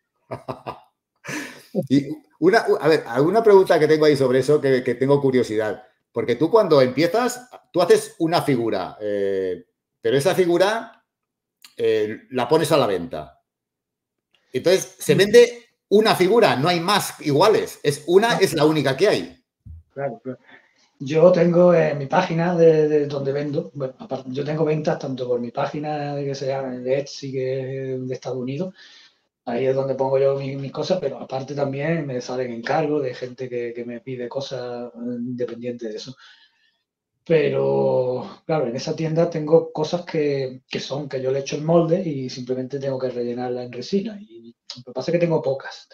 Y a ver, alguna pregunta que tengo ahí sobre eso que tengo curiosidad. Porque tú cuando empiezas, tú haces una figura, pero esa figura la pones a la venta. Entonces, se vende una figura, no hay más iguales. Es la única que hay. Claro, claro. Yo tengo en mi página de donde vendo, bueno, aparte, yo tengo ventas tanto por mi página de que se llama de Etsy, que es de Estados Unidos. Ahí es donde pongo yo mis cosas, pero aparte también me salen encargos de gente que me pide cosas independientes de eso. Pero, claro, en esa tienda tengo cosas que yo le echo el molde y simplemente tengo que rellenarla en resina. Y lo que pasa es que tengo pocas.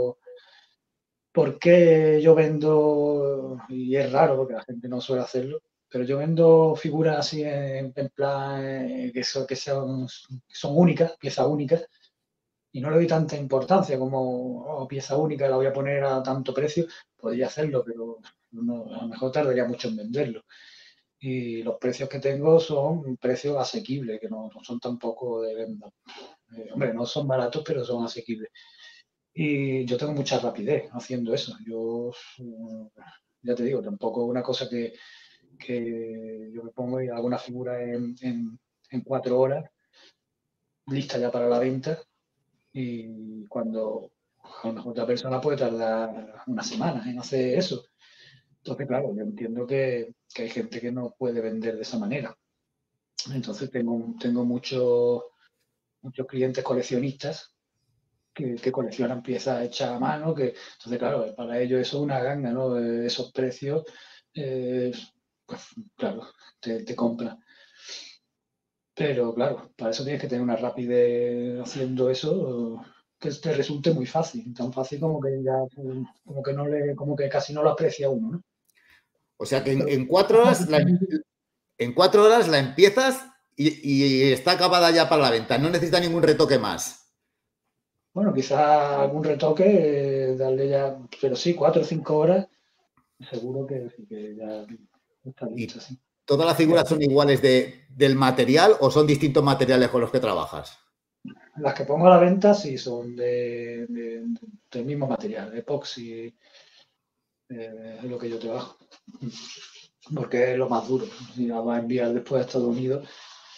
¿Por qué yo vendo? Y es raro porque la gente no suele hacerlo, pero yo vendo figuras así en plan que son únicas, piezas únicas y no le doy tanta importancia como pieza única, la voy a poner a tanto precio, podría hacerlo, pero a lo mejor tardaría mucho en venderlo. Y los precios que tengo son precios asequibles, que no son tampoco de venta. Hombre, no son baratos, pero son asequibles. Y yo tengo mucha rapidez haciendo eso. Ya te digo, tampoco es una cosa que yo me pongo y hago una figura en 4 horas, lista ya para la venta, y cuando a lo mejor otra persona puede tardar una semana en hacer eso. Entonces, claro, yo entiendo que hay gente que no puede vender de esa manera. Entonces, tengo muchos clientes coleccionistas que coleccionan piezas hechas a mano, entonces, claro, para ellos eso es una ganga, ¿no? Esos precios, pues, claro, te compran. Pero, claro, para eso tienes que tener una rapidez haciendo eso que te resulte muy fácil, tan fácil como que ya, como que como que casi no lo aprecia uno, ¿no? O sea que Pero, en 4 horas en 4 horas la empiezas y está acabada ya para la venta. No necesita ningún retoque más. bueno, quizás algún retoque, darle ya, pero sí, 4 o 5 horas, seguro que sí, que ya está listo, ¿Y sí. todas las figuras son iguales del material o son distintos materiales con los que trabajas? Las que pongo a la venta sí son del mismo material, epoxi, es lo que yo trabajo, porque es lo más duro. Si la vas a enviar después a Estados Unidos,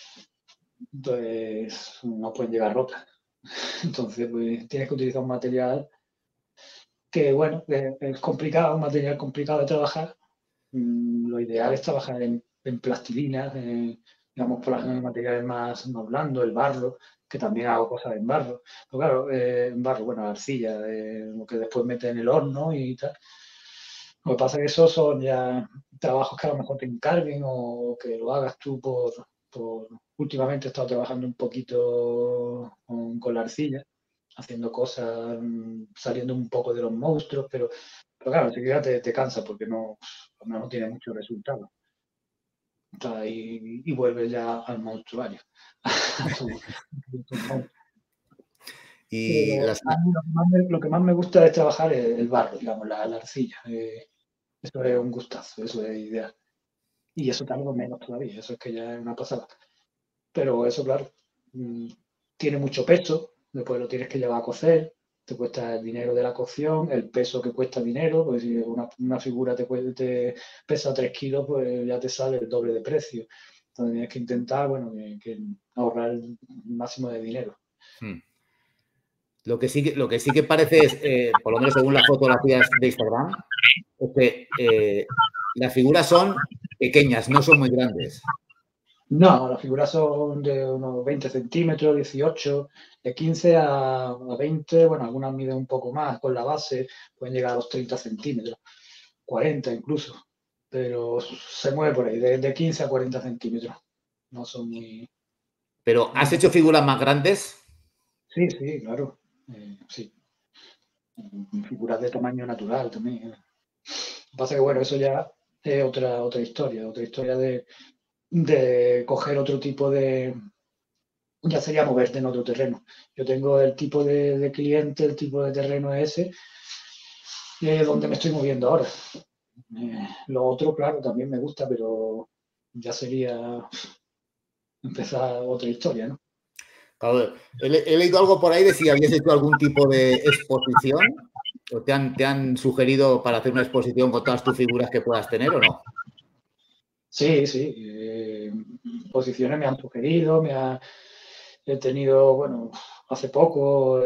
pues no pueden llegar rotas. Entonces, pues tienes que utilizar un material que, bueno, que es complicado, un material complicado de trabajar. Lo ideal es trabajar en plastilina, digamos, en materiales más blandos, el barro, que también hago cosas en barro. Pero claro, en barro, bueno, arcilla, lo que después metes en el horno y tal. Lo que pasa es que esos son ya trabajos que a lo mejor te encarguen o que lo hagas tú por... Últimamente he estado trabajando un poquito con la arcilla, haciendo cosas, saliendo un poco de los monstruos, pero claro, enseguida te cansa porque no tiene mucho resultado. Y vuelves ya al monstruario. Y Pero las, a mí lo que más me gusta es trabajar el barro, digamos, la arcilla. Eso es un gustazo, eso es ideal. Y eso tardo menos todavía, eso es que ya es una pasada. Pero eso, claro, mm, tiene mucho peso, después lo tienes que llevar a cocer, te cuesta el dinero de la cocción, el peso que cuesta dinero, pues si una figura te pesa 3 kilos, pues ya te sale el doble de precio. Entonces tienes que intentar, bueno, que ahorrar el máximo de dinero. lo que sí que parece es, por lo menos según las fotografías de Instagram, es que las figuras son pequeñas, no son muy grandes. No, las figuras son de unos 20 centímetros, 18, de 15 a 20, bueno, algunas miden un poco más con la base, pueden llegar a los 30 centímetros, 40 incluso, pero se mueve por ahí, de 15 a 40 centímetros. No son muy... Pero ¿has hecho figuras más grandes? Sí, sí, claro. Sí, figuras de tamaño natural también. Lo que pasa es que, bueno, eso ya es otra historia de coger otro tipo de, ya sería moverte en otro terreno. Yo tengo el tipo de cliente, el tipo de terreno es ese, y es donde me estoy moviendo ahora. Lo otro, claro, también me gusta, pero ya sería empezar otra historia, ¿no? Claro, he leído algo por ahí de si habías hecho algún tipo de exposición o te han sugerido para hacer una exposición con todas tus figuras que puedas tener o no. Sí, sí. Posiciones me han sugerido, he tenido, bueno, hace poco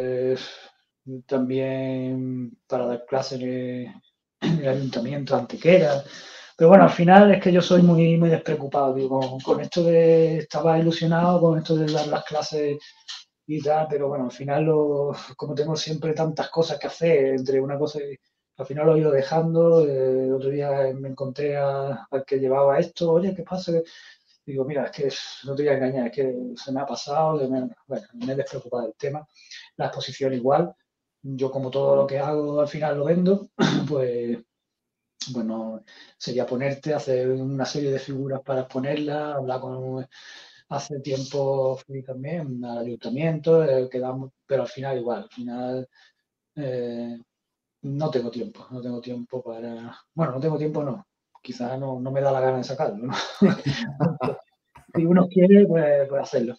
también para dar clases en el ayuntamiento, Antequera. Pero bueno, al final es que yo soy muy, muy despreocupado. Digo, con esto estaba ilusionado con esto de dar las clases y tal, pero bueno, al final, como tengo siempre tantas cosas que hacer, entre una cosa y al final lo he ido dejando. El otro día me encontré al que llevaba esto, oye, ¿qué pasa? Digo, mira, es que no te voy a engañar, es que se me ha pasado, bueno, me he despreocupado del tema. La exposición igual, yo como todo lo que hago al final lo vendo, pues bueno, sería ponerte, hacer una serie de figuras para exponerlas, hablar con... Hace tiempo fui también al ayuntamiento, quedamos, pero al final igual, al final eh, no tengo tiempo para... Bueno, no tengo tiempo, no, quizás no me da la gana de sacarlo, ¿no? Si uno quiere, pues hacerlo.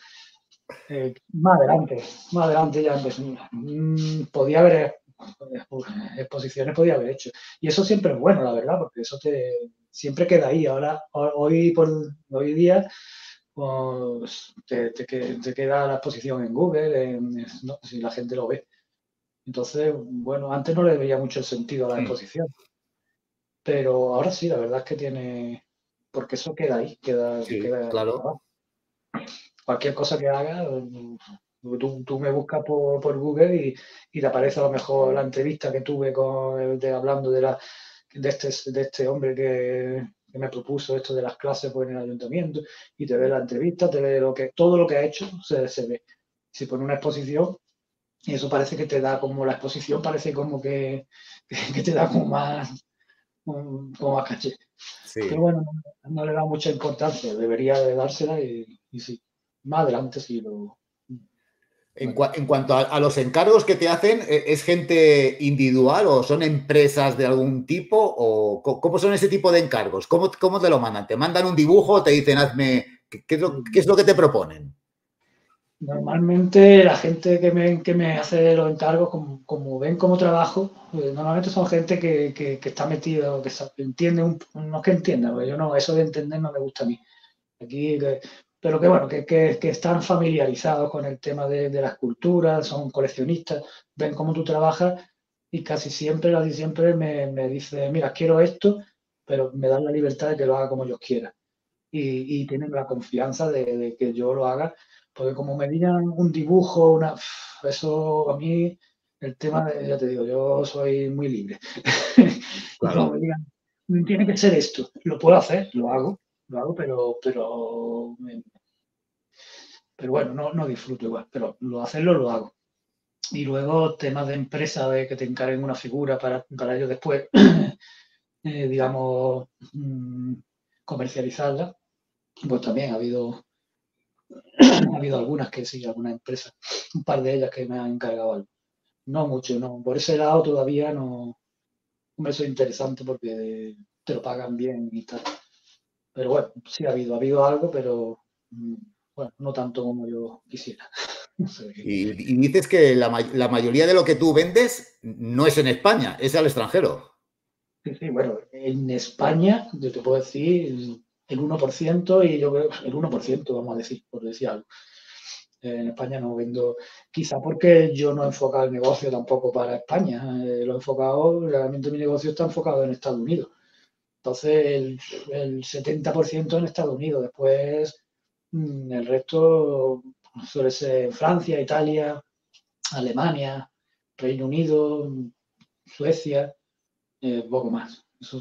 Más adelante ya pues, podía haber exposiciones, podía haber hecho. Y eso siempre es bueno, la verdad, porque eso siempre queda ahí. Ahora, hoy día, pues te queda la exposición en Google, no, si la gente lo ve. Entonces, bueno, antes no le veía mucho el sentido a la Mm. exposición, pero ahora sí, la verdad es que tiene, porque eso queda ahí, Sí, queda claro. grabado. Cualquier cosa que haga, tú me buscas por Google y te aparece a lo mejor la entrevista que tuve hablando de este hombre que me propuso esto de las clases por en el ayuntamiento, y te ve la entrevista, te ve todo lo que ha hecho, se ve. Si pone una exposición, y eso parece que te da como la exposición, parece como que te da como más caché. Pero Sí. bueno, no le da mucha importancia, debería de dársela y sí, más adelante sí lo haré. En cuanto a los encargos que te hacen, ¿es gente individual o son empresas de algún tipo? ¿O cómo son ese tipo de encargos? ¿Cómo te lo mandan? ¿Te mandan un dibujo o te dicen, hazme, qué es lo que te proponen? Normalmente la gente que me hace los encargos, como ven cómo trabajo, normalmente son gente que está metida, o que entiende, no es que entienda, porque yo no, eso de entender no me gusta a mí. Aquí, pero que bueno, que están familiarizados con el tema de las culturas, son coleccionistas, ven cómo tú trabajas y casi siempre me dice, mira, quiero esto, pero me dan la libertad de que lo haga como yo quiera. Y tienen la confianza de que yo lo haga, porque como me digan un dibujo, eso a mí, el tema, ya te digo, yo soy muy libre. Y como Claro. me digan, tiene que ser esto, lo puedo hacer, lo hago, pero bueno, no disfruto igual, pero hacerlo lo hago. Y luego temas de empresa, de que te encarguen una figura para ellos después, digamos, comercializarla, pues también ha habido algunas que sí, algunas empresas, un par de ellas que me han encargado algo. No mucho, no. Por ese lado todavía no. Hombre, eso es interesante porque te lo pagan bien y tal. Pero bueno, sí ha habido algo, pero bueno, no tanto como yo quisiera. O sea que, Y dices que la mayoría de lo que tú vendes no es en España, es al extranjero. sí, sí, bueno, en España, yo te puedo decir el 1% y yo creo el 1% vamos a decir, por decir algo. En España no vendo, quizá porque yo no he enfocado el negocio tampoco para España. Lo he enfocado, realmente mi negocio está enfocado en Estados Unidos. Entonces, el 70% en Estados Unidos. Después, el resto suele ser Francia, Italia, Alemania, Reino Unido, Suecia, poco más. Esos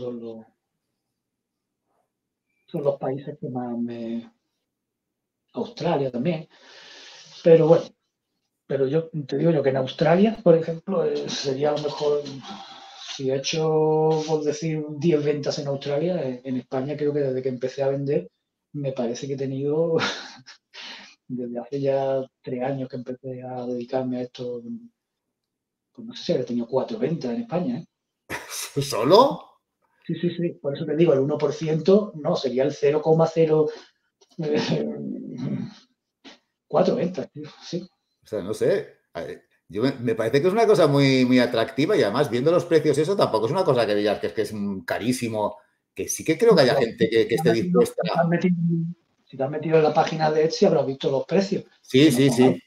son los países que más me. Australia también. Pero bueno, pero yo te digo yo que en Australia, por ejemplo, sería a lo mejor, si he hecho, por decir, 10 ventas en Australia, en España creo que desde que empecé a vender, me parece que he tenido, desde hace ya 3 años que empecé a dedicarme a esto, pues no sé si he tenido 4 ventas en España, ¿eh? ¿Solo? Sí, sí, sí, por eso te digo, el 1% no, sería el 0,0, 4 ventas, tío, sí. O sea, no sé. Me parece que es una cosa muy, muy atractiva y además viendo los precios, eso tampoco es una cosa que digas que es carísimo, que sí que creo que haya Pero gente que esté dispuesta. si te has metido en la página de Etsy, habrás visto los precios, Sí, que no sí, son sí. altos.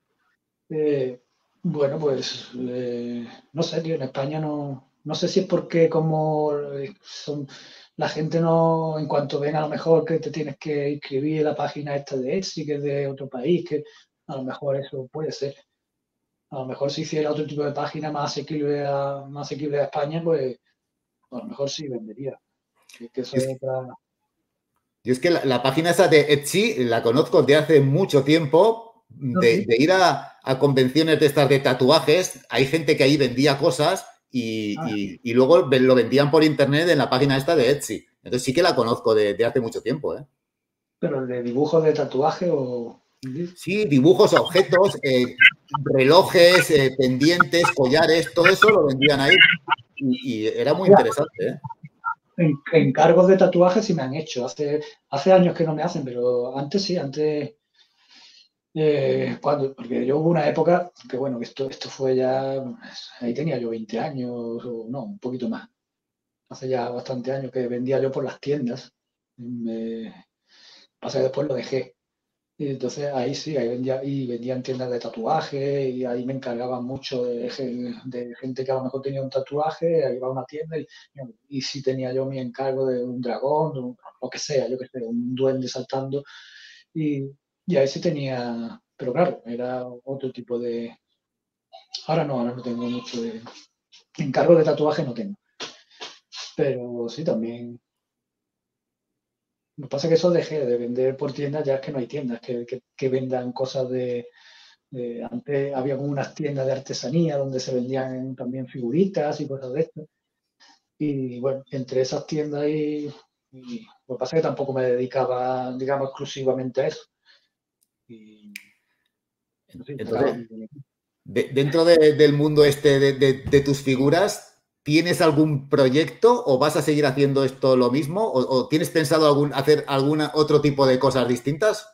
Bueno, pues no sé, tío, en España no sé si es porque como la gente no, en cuanto ven a lo mejor que te tienes que inscribir en la página esta de Etsy, que es de otro país, que a lo mejor eso puede ser. A lo mejor si hiciera otro tipo de página más asequible a España, pues a lo mejor sí vendería. Que eso Yo es es, otra. yo es que la página esa de Etsy la conozco de hace mucho tiempo, No, sí. de ir a convenciones de estas de tatuajes. Hay gente que ahí vendía cosas Ah, y luego lo vendían por internet en la página esta de Etsy. Entonces sí que la conozco de hace mucho tiempo, ¿eh? pero el de dibujos de tatuaje o. Sí, dibujos, objetos, relojes, pendientes, collares, todo eso lo vendían ahí y era muy interesante, ¿eh? Encargos de tatuaje sí me han hecho. Hace años que no me hacen, pero antes sí, antes. Porque yo hubo una época que, bueno, que esto fue ya. Ahí tenía yo 20 años, o no, un poquito más. hace ya bastante años que vendía yo por las tiendas. Pasa que después lo dejé. Y entonces ahí sí, ahí vendía, y vendían tiendas de tatuaje y ahí me encargaban mucho de gente que a lo mejor tenía un tatuaje, ahí iba a una tienda y sí tenía yo mi encargo de un dragón, lo que sea, yo que sé, un duende saltando y, y ahí sí tenía, pero claro, era otro tipo de... ahora no tengo mucho de... Encargo de tatuaje no tengo, pero sí también... Lo que pasa es que eso dejé de vender por tiendas, ya es que no hay tiendas que vendan cosas de... Antes había como unas tiendas de artesanía donde se vendían también figuritas y cosas de esto. Y bueno, entre esas tiendas y lo que pasa es que tampoco me dedicaba, digamos, exclusivamente a eso. Y pues sí, sacaba Entonces, mi dinero. dentro del mundo este de tus figuras, ¿tienes algún proyecto o vas a seguir haciendo esto lo mismo? ¿O tienes pensado hacer alguna otro tipo de cosas distintas?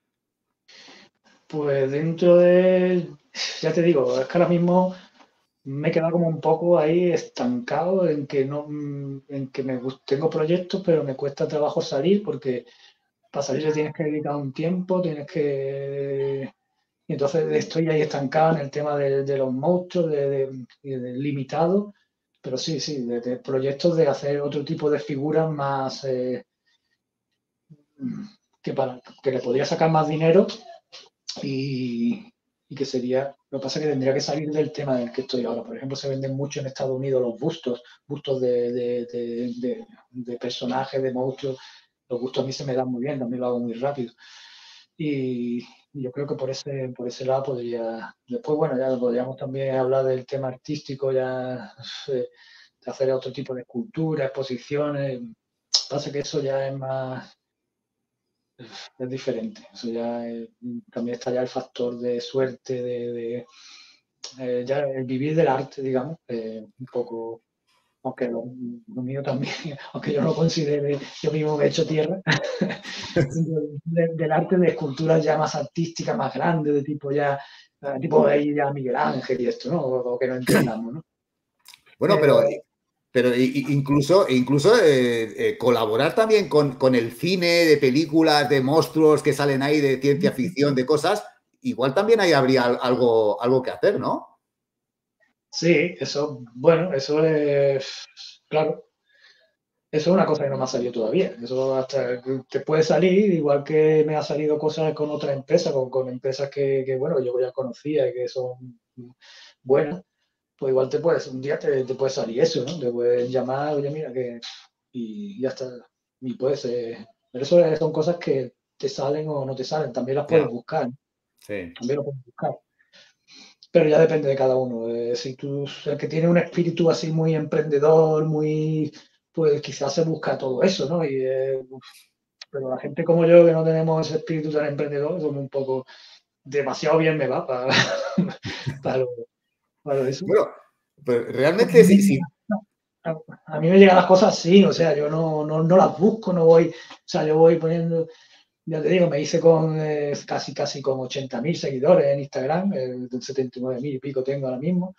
Pues dentro de, ya te digo, es que ahora mismo me he quedado como un poco ahí estancado en que no, en que tengo proyectos, pero me cuesta trabajo salir porque para salir le tienes que dedicar un tiempo, tienes que... Y entonces estoy ahí estancado en el tema de los monstruos, de limitado, pero sí, sí, de proyectos de hacer otro tipo de figuras más que le podría sacar más dinero y que sería, lo que pasa es que tendría que salir del tema del que estoy ahora. Por ejemplo, se venden mucho en Estados Unidos los bustos de personajes, de monstruos. Los bustos a mí se me dan muy bien, también lo hago muy rápido. Y yo creo que por ese lado podría. Después, bueno, ya podríamos también hablar del tema artístico, ya de hacer otro tipo de esculturas, exposiciones. Pasa que eso ya es más, es diferente. Eso ya también está ya el factor de suerte, ya el vivir del arte, digamos, un poco, aunque lo mío también, aunque yo no considere, yo mismo me he hecho tierra, del arte de esculturas ya más artísticas, más grandes, de tipo ya, tipo ahí ya Miguel Ángel y esto, ¿no? O que no entendamos, ¿no? Bueno, Pero pero incluso colaborar también con el cine de películas, de monstruos que salen ahí, de ciencia ficción, de cosas, igual también ahí habría algo que hacer, ¿no? sí, eso, bueno, eso es, claro, eso es una cosa que no me ha salido todavía. Eso hasta te puede salir, igual que me ha salido cosas con otras empresas, con empresas bueno, yo ya conocía y que son buenas, pues igual un día te puede salir eso, ¿no? Te pueden llamar, oye, mira, que, y ya está. Y puede ser, pero eso son cosas que te salen o no te salen, también las puedes Ya, buscar, ¿no? sí. También lo puedes buscar. Pero ya depende de cada uno. Si tú, el que tiene un espíritu así muy emprendedor, muy, pues quizás se busca todo eso, ¿no? Pero la gente como yo, que no tenemos ese espíritu tan emprendedor, somos un poco, demasiado bien me va para, para, para eso. Bueno, pero Porque realmente sí. a mí me llegan las cosas así, o sea, yo no las busco, no voy, o sea, yo voy poniendo, ya te digo, me hice con casi con 80.000 seguidores en Instagram, 79.000 y pico tengo ahora mismo,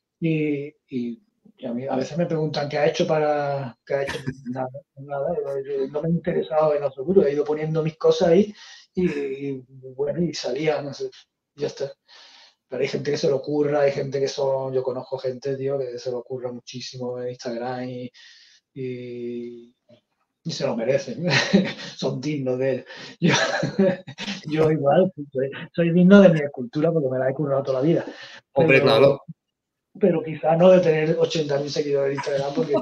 y a mí a veces me preguntan qué ha hecho nada, nada, yo no me he interesado en absoluto, he ido poniendo mis cosas ahí bueno, y salía, no sé, ya está. Pero hay gente que se lo ocurra, hay gente que son, yo conozco gente, tío, que se lo ocurra muchísimo en Instagram y, y se lo merecen, son dignos de él. Yo, yo igual, soy digno de mi escultura porque me la he currado toda la vida, Hombre, pero, claro. pero quizá no de tener 80.000 seguidores en Instagram porque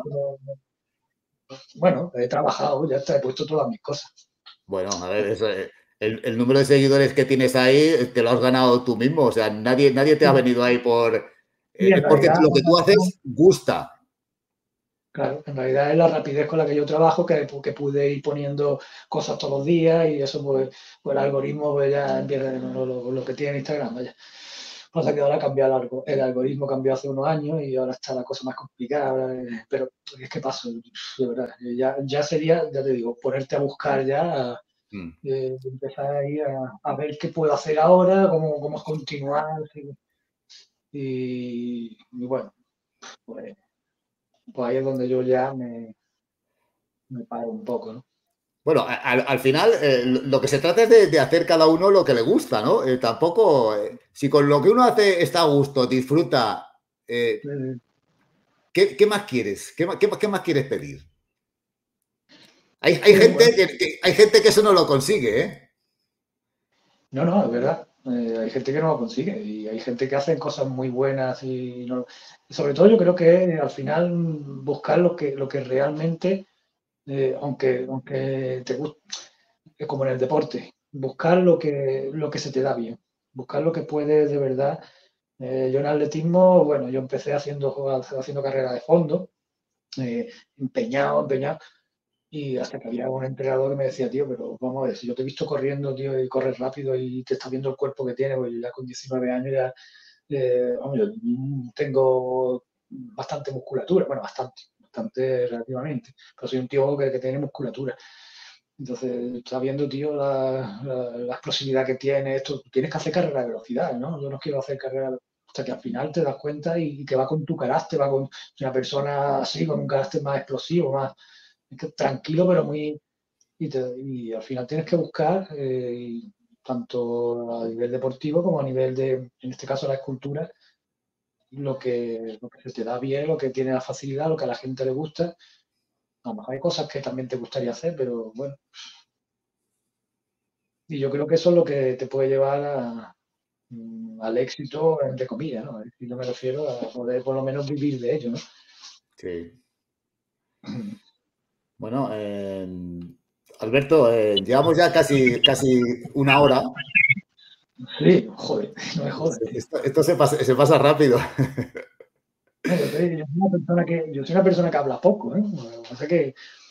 bueno, he trabajado, ya está, he puesto todas mis cosas. Bueno, a ver, el número de seguidores que tienes ahí te lo has ganado tú mismo. O sea, nadie te ha venido ahí por... Y en porque realidad, lo que tú haces gusta. claro, en realidad es la rapidez con la que yo trabajo, que pude ir poniendo cosas todos los días y eso pues el algoritmo pues ya empieza lo que tiene Instagram, vaya. Pasa que ahora cambió el algoritmo cambió hace unos años y ahora está la cosa más complicada, pero es que paso, de verdad, ya sería, ya te digo, ponerte a buscar ya, Mm. empezar ahí a ver qué puedo hacer ahora, cómo continuar, y bueno, pues pues ahí es donde yo ya me paro un poco, ¿no? Bueno, al final lo que se trata es de hacer cada uno lo que le gusta, ¿no? Tampoco, si con lo que uno hace está a gusto, disfruta, eh, ¿qué más quieres? ¿Qué más quieres pedir? Hay Sí, gente bueno, hay gente que eso no lo consigue, ¿eh? no, no, es verdad. Hay gente que no lo consigue y hay gente que hace cosas muy buenas y no, y sobre todo yo creo que al final buscar lo que realmente, aunque te guste, es como en el deporte, buscar lo que se te da bien, buscar lo que puedes de verdad. Yo en atletismo, bueno, yo empecé haciendo carrera de fondo, empeñado, y hasta que había un entrenador que me decía, tío, pero vamos a ver, si yo te he visto corriendo, tío, y corres rápido y te estás viendo el cuerpo que tienes, pues yo ya con 19 años ya, vamos, yo tengo bastante musculatura, bueno, bastante relativamente, pero soy un tío que tiene musculatura. Entonces, estás viendo, tío, la explosividad que tiene esto. Tienes que hacer carrera de velocidad, ¿no? Yo no quiero hacer carrera hasta que al final te das cuenta y que va con tu carácter, va con una persona así, con un carácter más explosivo, más tranquilo, pero muy... Y al final tienes que buscar, tanto a nivel deportivo como a nivel de, en este caso, la escultura, lo que se te da bien, lo que tiene la facilidad, lo que a la gente le gusta. A lo mejor hay cosas que también te gustaría hacer, pero bueno. Y yo creo que eso es lo que te puede llevar al éxito, entre comillas, ¿no? Y no me refiero a poder por lo menos vivir de ello, ¿no? Sí. Bueno, Alberto, llevamos ya casi una hora. Sí, joder, no me jodas, tío. Esto se pasa rápido. No, yo soy una persona yo soy una persona que habla poco, ¿eh? Lo que pasa es que,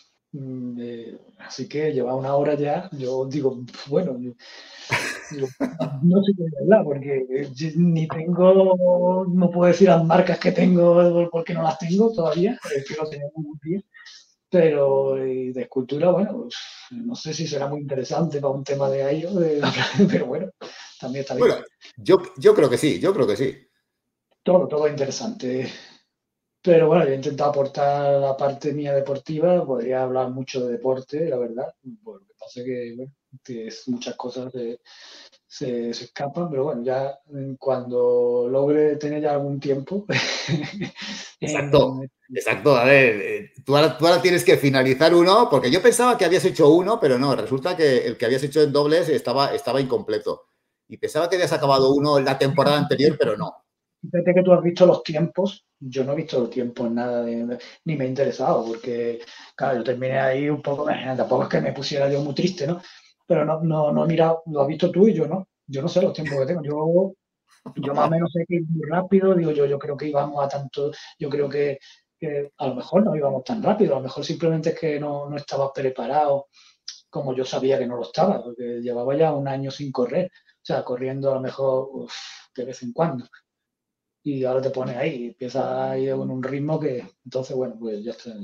así que lleva una hora ya, yo digo, bueno, yo no sé qué hablar porque yo ni tengo, no puedo decir las marcas que tengo porque no las tengo todavía, espero tener un día. Pero de escultura, bueno, pues, no sé si será muy interesante para un tema de ello, pero bueno, también está bien. Bueno, yo creo que sí, yo creo que sí. Todo es interesante. Pero bueno, yo he intentado aportar la parte mía deportiva, podría hablar mucho de deporte, la verdad. Bueno, lo que pasa es que, bueno, que muchas cosas se escapan, pero bueno, ya cuando logre tener ya algún tiempo Exacto, en, exacto. A ver, tú ahora tienes que finalizar uno, porque yo pensaba que habías hecho uno, pero no, resulta que el que habías hecho en dobles estaba incompleto. Y pensaba que habías acabado uno en la temporada anterior, pero no. fíjate que tú has visto los tiempos, yo no he visto los tiempos nada ni me he interesado, porque claro, yo terminé ahí un poco, tampoco es que me pusiera yo muy triste, ¿no? Pero no he mirado, lo has visto tú y yo no sé los tiempos que tengo, yo más o menos sé que ir muy rápido, digo yo creo que íbamos a tanto, yo creo que a lo mejor no íbamos tan rápido, a lo mejor simplemente es que no estaba preparado como yo sabía que no lo estaba, porque llevaba ya un año sin correr, o sea, corriendo a lo mejor de vez en cuando y ahora te pones ahí, y empiezas a ir con un ritmo que, entonces, bueno, pues ya está.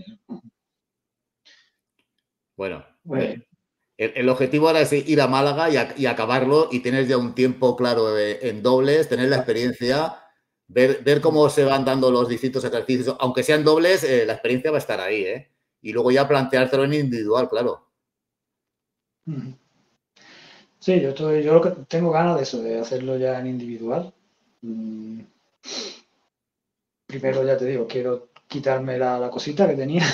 Bueno, Pues, el objetivo ahora es ir a Málaga y acabarlo y tener ya un tiempo claro en dobles, tener la experiencia, ver cómo se van dando los distintos ejercicios. Aunque sean dobles, la experiencia va a estar ahí, ¿eh? Y luego ya planteártelo en individual, claro. sí, yo lo que tengo ganas de eso, de hacerlo ya en individual. Mm, Primero, ya te digo, quiero quitarme la cosita que tenía,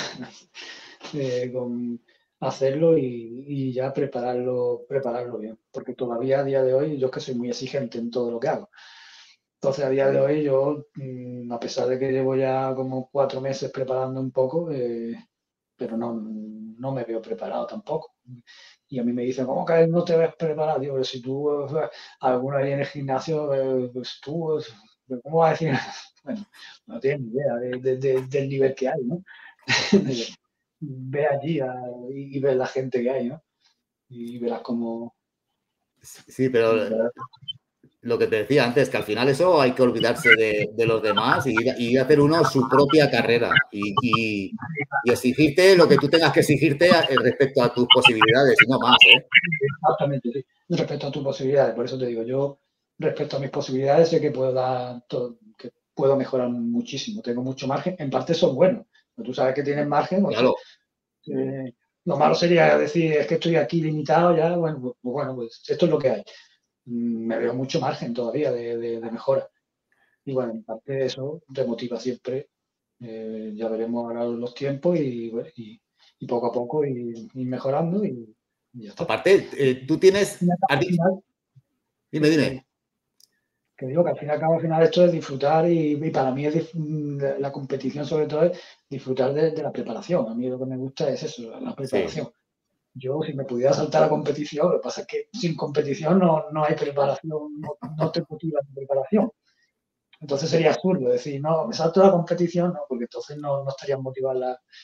con hacerlo y ya prepararlo bien, porque todavía a día de hoy yo es que soy muy exigente en todo lo que hago. Entonces, a día de hoy yo, a pesar de que llevo ya como 4 meses preparando un poco, pero no me veo preparado tampoco. Y a mí me dicen, ¿cómo que no te ves preparado? Digo, si tú, alguno ahí en el gimnasio, pues tú, ¿cómo vas a decir? Bueno, no tienes ni idea del nivel que hay, ¿no? Ve allí y ve la gente que hay, ¿no? Y verás cómo... Sí, pero lo que te decía antes, que al final eso hay que olvidarse de los demás y ir a hacer uno su propia carrera y exigirte lo que tú tengas que exigirte respecto a tus posibilidades y no más, ¿eh? Exactamente, sí. Respecto a tus posibilidades, por eso te digo, yo respecto a mis posibilidades sé que puedo dar todo, que puedo mejorar muchísimo, tengo mucho margen, en parte son buenos, Tú sabes que tienes margen, hostia, Claro. lo malo sería decir, es que estoy aquí limitado ya, pues esto es lo que hay. Me veo mucho margen todavía de mejora. Y bueno, en parte eso te motiva siempre. Ya veremos ahora los tiempos y poco a poco ir mejorando y ya está. Aparte, tú tienes... Al final, Dime, dime. que digo que al fin y al cabo, al final esto es disfrutar y para mí es la competición sobre todo es disfrutar de la preparación. A mí lo que me gusta es eso, la Sí. preparación. Yo, si me pudiera saltar la competición, lo que pasa es que sin competición no hay preparación, no te motiva tu preparación. Entonces sería absurdo decir, no, me salto la competición, no, porque entonces no estarían motivadas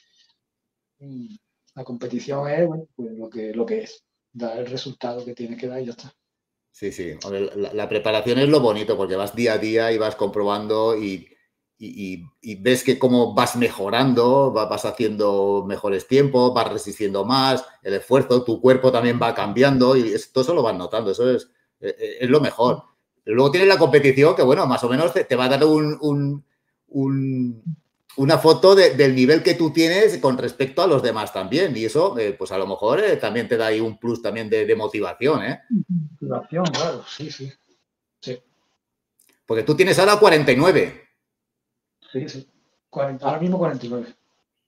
la competición es bueno, pues lo que es, dar el resultado que tienes que dar y ya está. Sí, sí. Hombre, la preparación es lo bonito porque vas día a día y vas comprobando y ves que cómo vas mejorando, vas haciendo mejores tiempos, vas resistiendo más, el esfuerzo, tu cuerpo también va cambiando y todo eso lo vas notando, eso es lo mejor. Luego tienes la competición que, bueno, más o menos te va a dar una foto del nivel que tú tienes con respecto a los demás también. Y eso, pues a lo mejor también te da ahí un plus también de motivación, ¿eh? Motivación, claro, sí, sí, sí, Porque tú tienes ahora 49. sí, sí. 40, ahora mismo 49.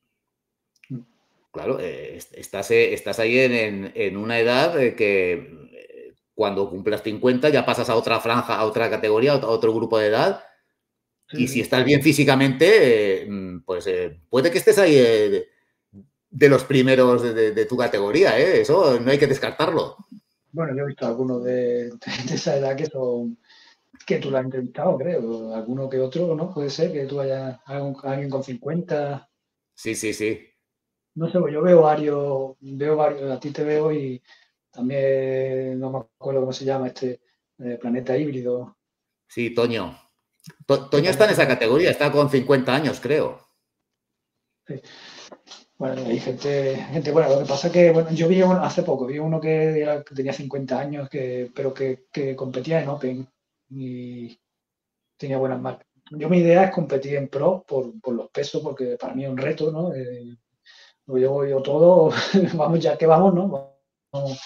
Claro, estás ahí en una edad que cuando cumplas 50 ya pasas a otra franja, a otra categoría, a otro grupo de edad. Y Sí, si sí. estás bien físicamente, pues puede que estés ahí de los primeros de tu categoría, ¿eh? Eso no hay que descartarlo. Bueno, yo he visto algunos de esa edad que son, que tú lo has entrevistado, creo, alguno que otro, ¿no? Puede ser que tú hayas alguien con 50. Sí, sí, sí. No sé, pues yo veo varios, a ti te veo y también no me acuerdo cómo se llama este planeta híbrido. Sí, Toño. Sí, Toño está también en se esa ve. categoría, está con 50 años, creo. Sí. Bueno, hay gente, bueno, lo que pasa es que, bueno, yo vi uno, hace poco, vi uno que tenía 50 años, pero que competía en Open y tenía buenas marcas. Yo mi idea es competir en Pro por los pesos, porque para mí es un reto, ¿no? Lo llevo yo todo, vamos ya que vamos, ¿no? Vamos,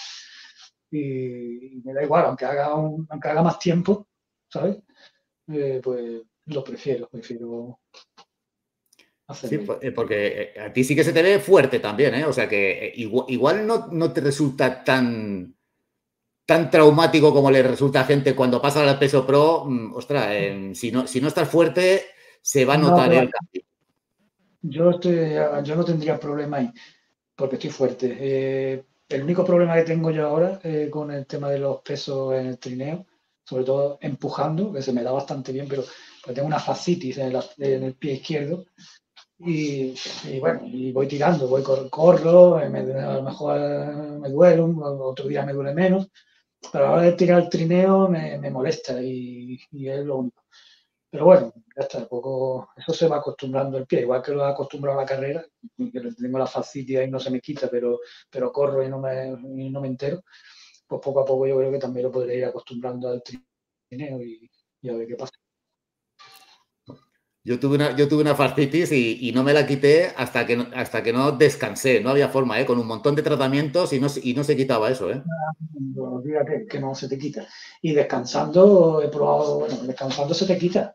y me da igual, aunque haga más tiempo, ¿sabes? Pues lo prefiero Sí, hacerlo yo. porque a ti sí que se te ve fuerte también, ¿eh? O sea que igual no te resulta tan traumático como le resulta a gente cuando pasa al peso pro. Ostras, si no estás fuerte, se va a No, notar que va. el cambio. Yo no tendría problema ahí, porque estoy fuerte. El único problema que tengo yo ahora con el tema de los pesos en el trineo, sobre todo empujando, que se me da bastante bien, pero pues tengo una fascitis en el pie izquierdo y bueno, y voy tirando, corro, a lo mejor me duele, otro día me duele menos, pero a la hora de tirar el trineo me molesta y es lo único. Pero bueno, ya está, poco, eso se va acostumbrando el pie, igual que lo he acostumbrado a la carrera, que tengo la fascitis y no se me quita, pero corro y no me entero, pues poco a poco yo creo que también lo podré ir acostumbrando al trineo y a ver qué pasa. Yo tuve una fascitis y no me la quité hasta que no descansé. No había forma, ¿eh? Con un montón de tratamientos y no se quitaba eso, ¿eh? Olvídate que no se te quita. Y descansando, he probado, bueno, descansando se te quita,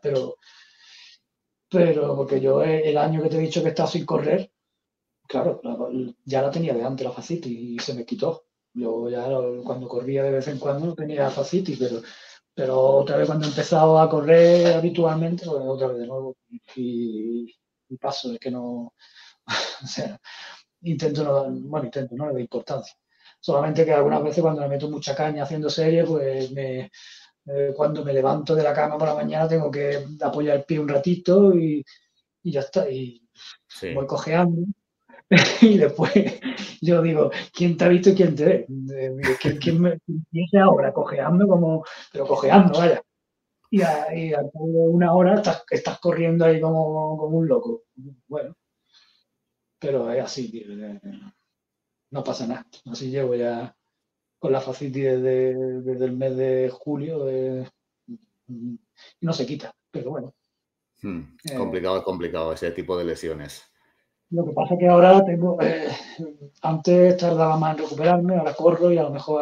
pero porque yo el año que te he dicho que he estado sin correr, claro, ya la tenía de antes la fascitis y se me quitó. Yo ya cuando corría de vez en cuando no tenía fascitis, pero otra vez cuando he empezado a correr habitualmente, pues otra vez de nuevo. Y paso, es que no, o sea, intento, no le doy importancia. Solamente que algunas veces cuando me meto mucha caña haciendo series, pues cuando me levanto de la cama por la mañana tengo que apoyar el pie un ratito y ya está. Y Sí. voy cojeando y después yo digo, ¿quién te ha visto y quién te ve? ¿Quién es ahora? Cojeando pero cojeando, vaya. Y al cabo de una hora estás corriendo ahí como un loco. Bueno, pero es así, tío, no pasa nada. Así llevo ya con la facitis desde el mes de julio y no se quita, pero bueno. Complicado, complicado ese tipo de lesiones. Lo que pasa es que ahora tengo, antes tardaba más en recuperarme, ahora corro y a lo mejor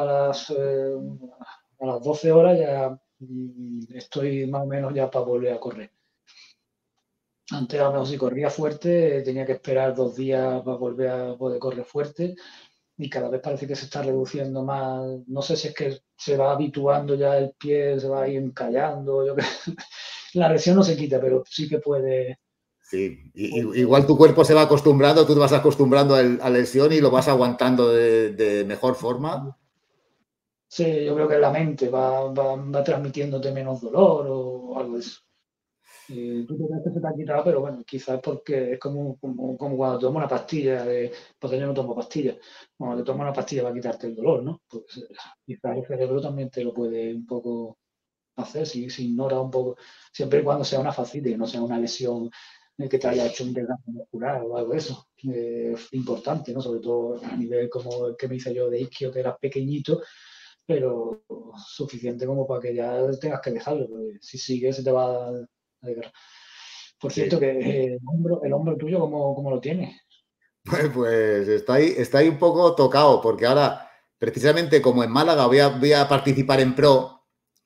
a las 12 horas ya estoy más o menos ya para volver a correr. Antes a lo mejor si corría fuerte tenía que esperar 2 días para volver a poder correr fuerte y cada vez parece que se está reduciendo más. No sé si es que se va habituando ya el pie, se va a ir encallando. La lesión no se quita, pero sí que puede. Sí, igual tu cuerpo se va acostumbrando, tú te vas acostumbrando a la lesión y lo vas aguantando de mejor forma. Sí, yo creo que la mente va transmitiéndote menos dolor o algo de eso. Tú te crees que se te ha quitado, pero bueno, quizás porque es como cuando tomas una pastilla, porque yo no tomo pastillas, cuando te tomas una pastilla va a quitarte el dolor, ¿no? Pues quizás el cerebro también te lo puede un poco hacer, si ignora un poco, siempre y cuando sea una fascitis, que no sea una lesión que te Sí, haya hecho un desgaste muscular o algo de eso. Importante, ¿no? Sobre todo a nivel como el que me hice yo de isquio, que era pequeñito, pero suficiente como para que ya tengas que dejarlo, porque si sigues se te va a desgarrar. Por cierto, sí. que el hombro tuyo, ¿cómo lo tienes? Pues está ahí un poco tocado, porque ahora, precisamente como en Málaga voy a participar en Pro,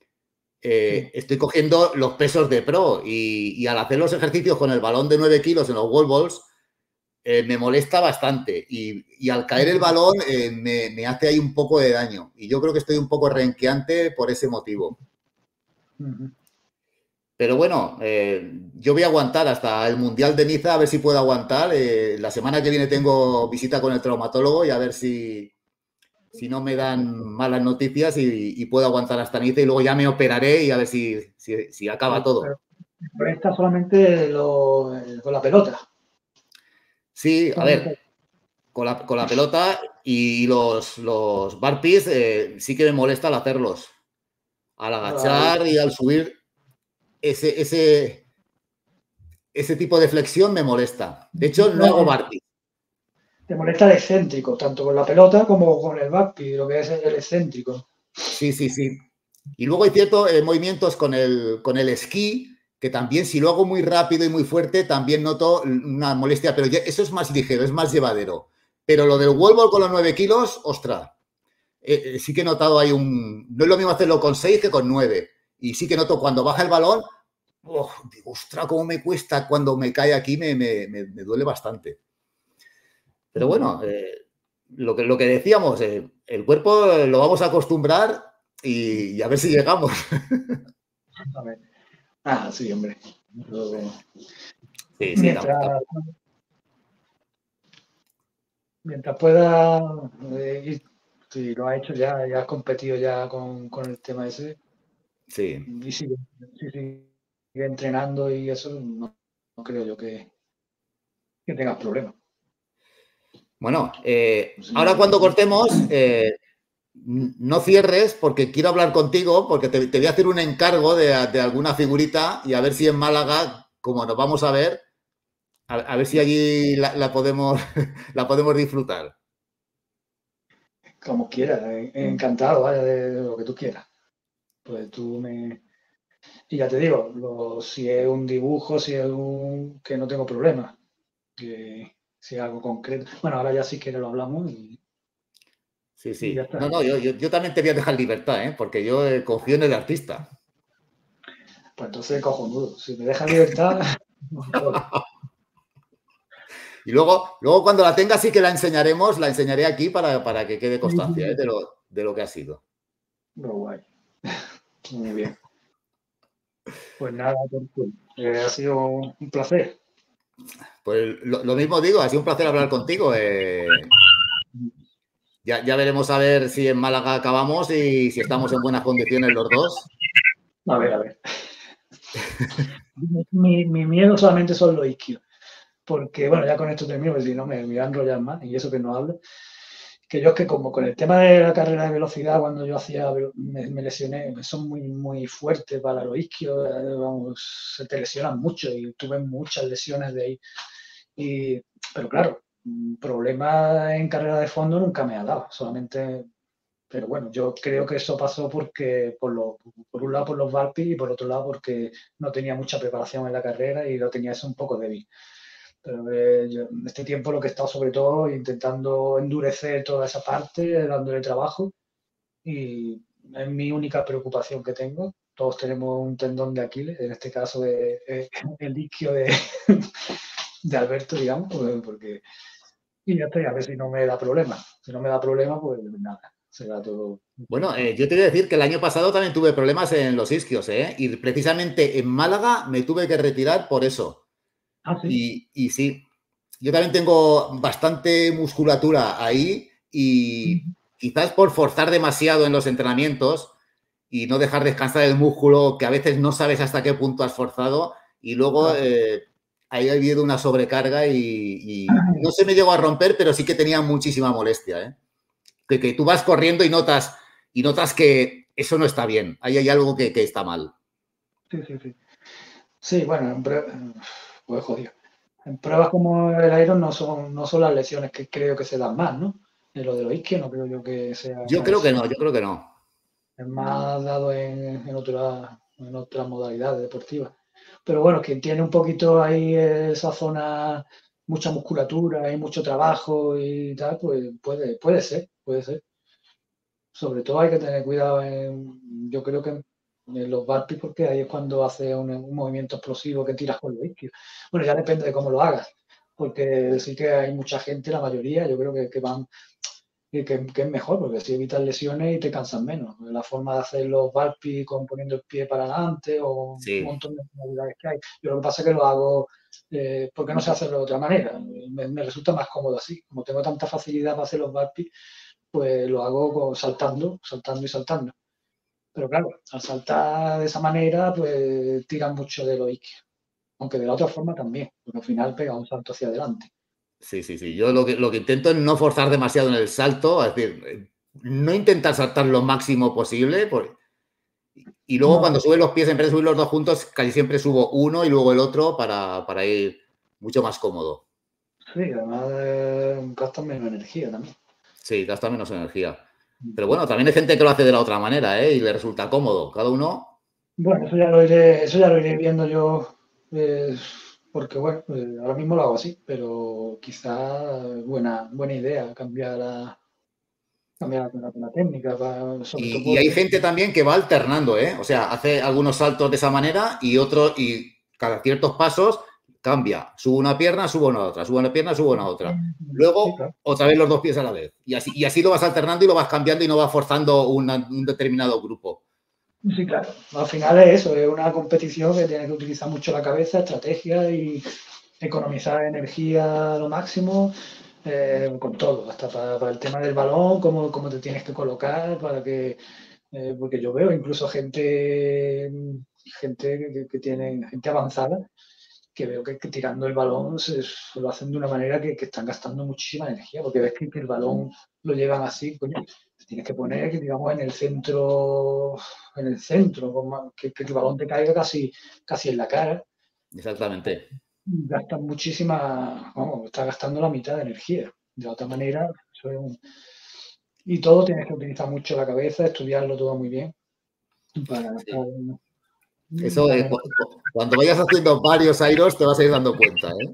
Sí. estoy cogiendo los pesos de Pro y al hacer los ejercicios con el balón de 9 kilos en los wall balls, me molesta bastante y al caer el balón me hace ahí un poco de daño y yo creo que estoy un poco renqueante por ese motivo. Ujú. Pero bueno, yo voy a aguantar hasta el Mundial de Niza, a ver si puedo aguantar. La semana que viene tengo visita con el traumatólogo y a ver si no me dan malas noticias y puedo aguantar hasta Niza y luego ya me operaré y a ver si acaba todo. Pero está solamente con la pelota. Sí, a Solamente. ver, con la pelota y los burpees sí que me molesta al hacerlos. Al agachar y al subir, ese, ese, ese tipo de flexión me molesta. De hecho, no hago burpees. Te molesta el excéntrico, tanto con la pelota como con el backpedal, lo que es el excéntrico. Sí, sí, sí. Y luego hay ciertos movimientos con el esquí, que también si lo hago muy rápido y muy fuerte, también noto una molestia, pero eso es más ligero, es más llevadero. Pero lo del wall ball con los 9 kilos, ostras, sí que he notado ahí No es lo mismo hacerlo con 6 que con 9. Y sí que noto cuando baja el balón, oh, digo, ostras, cómo me cuesta cuando me cae aquí, me duele bastante. Pero bueno, lo que decíamos, el cuerpo lo vamos a acostumbrar y a ver si llegamos. A ver. Ah, sí, hombre. Sí, sí, Mientras, mientras pueda ir, si lo has hecho ya has competido ya con el tema ese, sí. y sigue entrenando y eso, no creo yo que tengas problemas. Bueno, ahora Sí. cuando cortemos, no cierres porque quiero hablar contigo, porque te voy a hacer un encargo de alguna figurita y a ver si en Málaga, como nos vamos a ver, a ver si allí la podemos, la podemos disfrutar. Como quieras, encantado, vaya, de lo que tú quieras. Pues Y ya te digo, si es un dibujo, si es que no tengo problema, que si es algo concreto. Bueno, ahora ya si quieres lo hablamos Sí, y ya sí. No, está. no, yo también te voy a dejar libertad, ¿eh? Porque yo confío en el artista. Pues entonces cojonudo. Si me deja libertad, mejor. Y luego cuando la tenga sí que la enseñaremos, la enseñaré aquí para que quede constancia, ¿eh? De lo que ha sido. Pero guay. Muy bien. Pues nada, Torcu, ha sido un placer. Pues lo mismo digo, ha sido un placer hablar contigo. Ya veremos a ver si en Málaga acabamos y si estamos en buenas condiciones los dos. A ver, a ver. Mi miedo solamente son los isquios. Porque, bueno, ya con esto termino, porque si no me voy a enrollar más, y eso que no hablo. Que yo es que como con el tema de la carrera de velocidad, cuando yo me lesioné, son muy fuertes para los isquios, vamos, se te lesionan mucho y tuve muchas lesiones de ahí. Pero claro, problemas en carrera de fondo nunca me ha dado, solamente, pero bueno, yo creo que eso pasó porque, por un lado por los Valpis y por otro lado porque no tenía mucha preparación en la carrera y lo tenía eso un poco débil. Pero yo en este tiempo lo que he estado sobre todo intentando endurecer toda esa parte, dándole trabajo y es mi única preocupación que tengo. Todos tenemos un tendón de Aquiles, en este caso el isquio de Alberto, digamos, porque y ya estoy, a ver si no me da problema. Si no me da problema, pues nada, será todo. Bueno, yo te voy a decir que el año pasado también tuve problemas en los isquios, ¿eh? Y precisamente en Málaga me tuve que retirar por eso. Ah, sí. Y sí, yo también tengo bastante musculatura ahí y Ujú. quizás por forzar demasiado en los entrenamientos y no dejar descansar el músculo, que a veces no sabes hasta qué punto has forzado, y luego Claro. ahí ha habido una sobrecarga y no se me llegó a romper, pero sí que tenía muchísima molestia, ¿eh? Que tú vas corriendo y notas que eso no está bien, ahí hay algo que está mal. Sí, sí, sí. Sí, bueno, pues jodido. En pruebas como el Iron no son las lesiones que creo que se dan más, ¿no? En lo de los isquios no creo yo que sea Yo una creo que no, lesión. yo creo que no. Es más dado en otras modalidades deportivas. Pero bueno, quien tiene un poquito ahí esa zona, mucha musculatura y mucho trabajo y tal, pues puede ser, puede ser. Sobre todo hay que tener cuidado yo creo que en los burpees, porque ahí es cuando hace un movimiento explosivo que tiras con los isquios. Bueno, ya depende de cómo lo hagas, porque sí que hay mucha gente, la mayoría, yo creo que van, que es mejor, porque así evitas lesiones y te cansas menos. La forma de hacer los burpees con poniendo el pie para adelante o un Sí, montón de modalidades que hay. Yo lo que pasa es que lo hago porque no sé hacerlo de otra manera. Me resulta más cómodo así. Como tengo tanta facilidad para hacer los burpees, pues lo hago saltando, saltando y saltando. Pero claro, al saltar de esa manera, pues tiran mucho de los isquios. Aunque de la otra forma también, porque al final pega un salto hacia adelante. sí, sí, sí. Yo lo que intento es no forzar demasiado en el salto, es decir, no intentar saltar lo máximo posible. Y luego No, cuando subes los pies, en vez de subir los dos juntos, casi siempre subo uno y luego el otro para ir mucho más cómodo. sí, además gastan menos energía también. Sí, gasta menos energía. Pero bueno, también hay gente que lo hace de la otra manera, ¿eh? Y le resulta cómodo. Cada uno. Bueno, eso ya lo iré viendo yo, eh, porque bueno, ahora mismo lo hago así, pero quizá buena idea cambiar la técnica, sobre todo Y hay porque gente también que va alternando, ¿eh? O sea, hace algunos saltos de esa manera y otros, y cada ciertos pasos cambia. Subo una pierna, subo una otra, subo una pierna, subo una otra. sí, Luego, claro. otra vez los dos pies a la vez. Y así lo vas alternando y lo vas cambiando y no vas forzando un determinado grupo. Sí, claro. Al final es eso, es una competición que tiene que utilizar mucho la cabeza, estrategia y economizar energía a lo máximo, con todo, hasta para el tema del balón, cómo te tienes que colocar, porque yo veo incluso gente que tiene, gente avanzada, que veo que tirando el balón se lo hacen de una manera que están gastando muchísima energía, porque ves que el balón lo llevan así, coño, te tienes que poner, digamos, en el centro, que el balón te caiga casi en la cara. Exactamente. Gastan muchísima, vamos, está gastando la mitad de energía. De otra manera, y todo tienes que utilizar mucho la cabeza, estudiarlo todo muy bien para Sí. gastar Eso, la menos. cuando vayas haciendo varios Airos te vas a ir dando cuenta, ¿eh?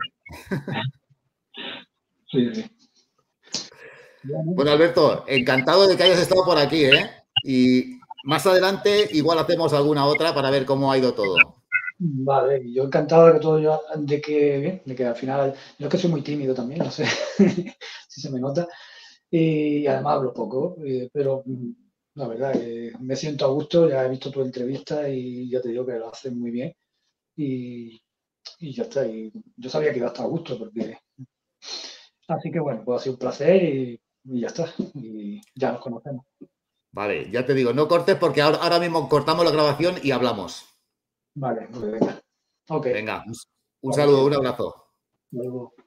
Sí, sí. Bueno, Bueno, Alberto, encantado de que hayas estado por aquí, ¿eh? Y más adelante igual hacemos alguna otra para ver cómo ha ido todo. vale, y yo encantado de que todo de que al final, yo es que soy muy tímido también, no sé si se me nota, y además hablo poco, pero la verdad que me siento a gusto, ya he visto tu entrevista y ya te digo que lo haces muy bien y, y ya está, y yo sabía que iba a estar a gusto porque, así que bueno, pues ha sido un placer y ya está, y ya nos conocemos. Vale, ya te digo, no cortes porque ahora mismo cortamos la grabación y hablamos. Vale, pues venga. Ok, Venga, un ok, saludo, un abrazo. luego.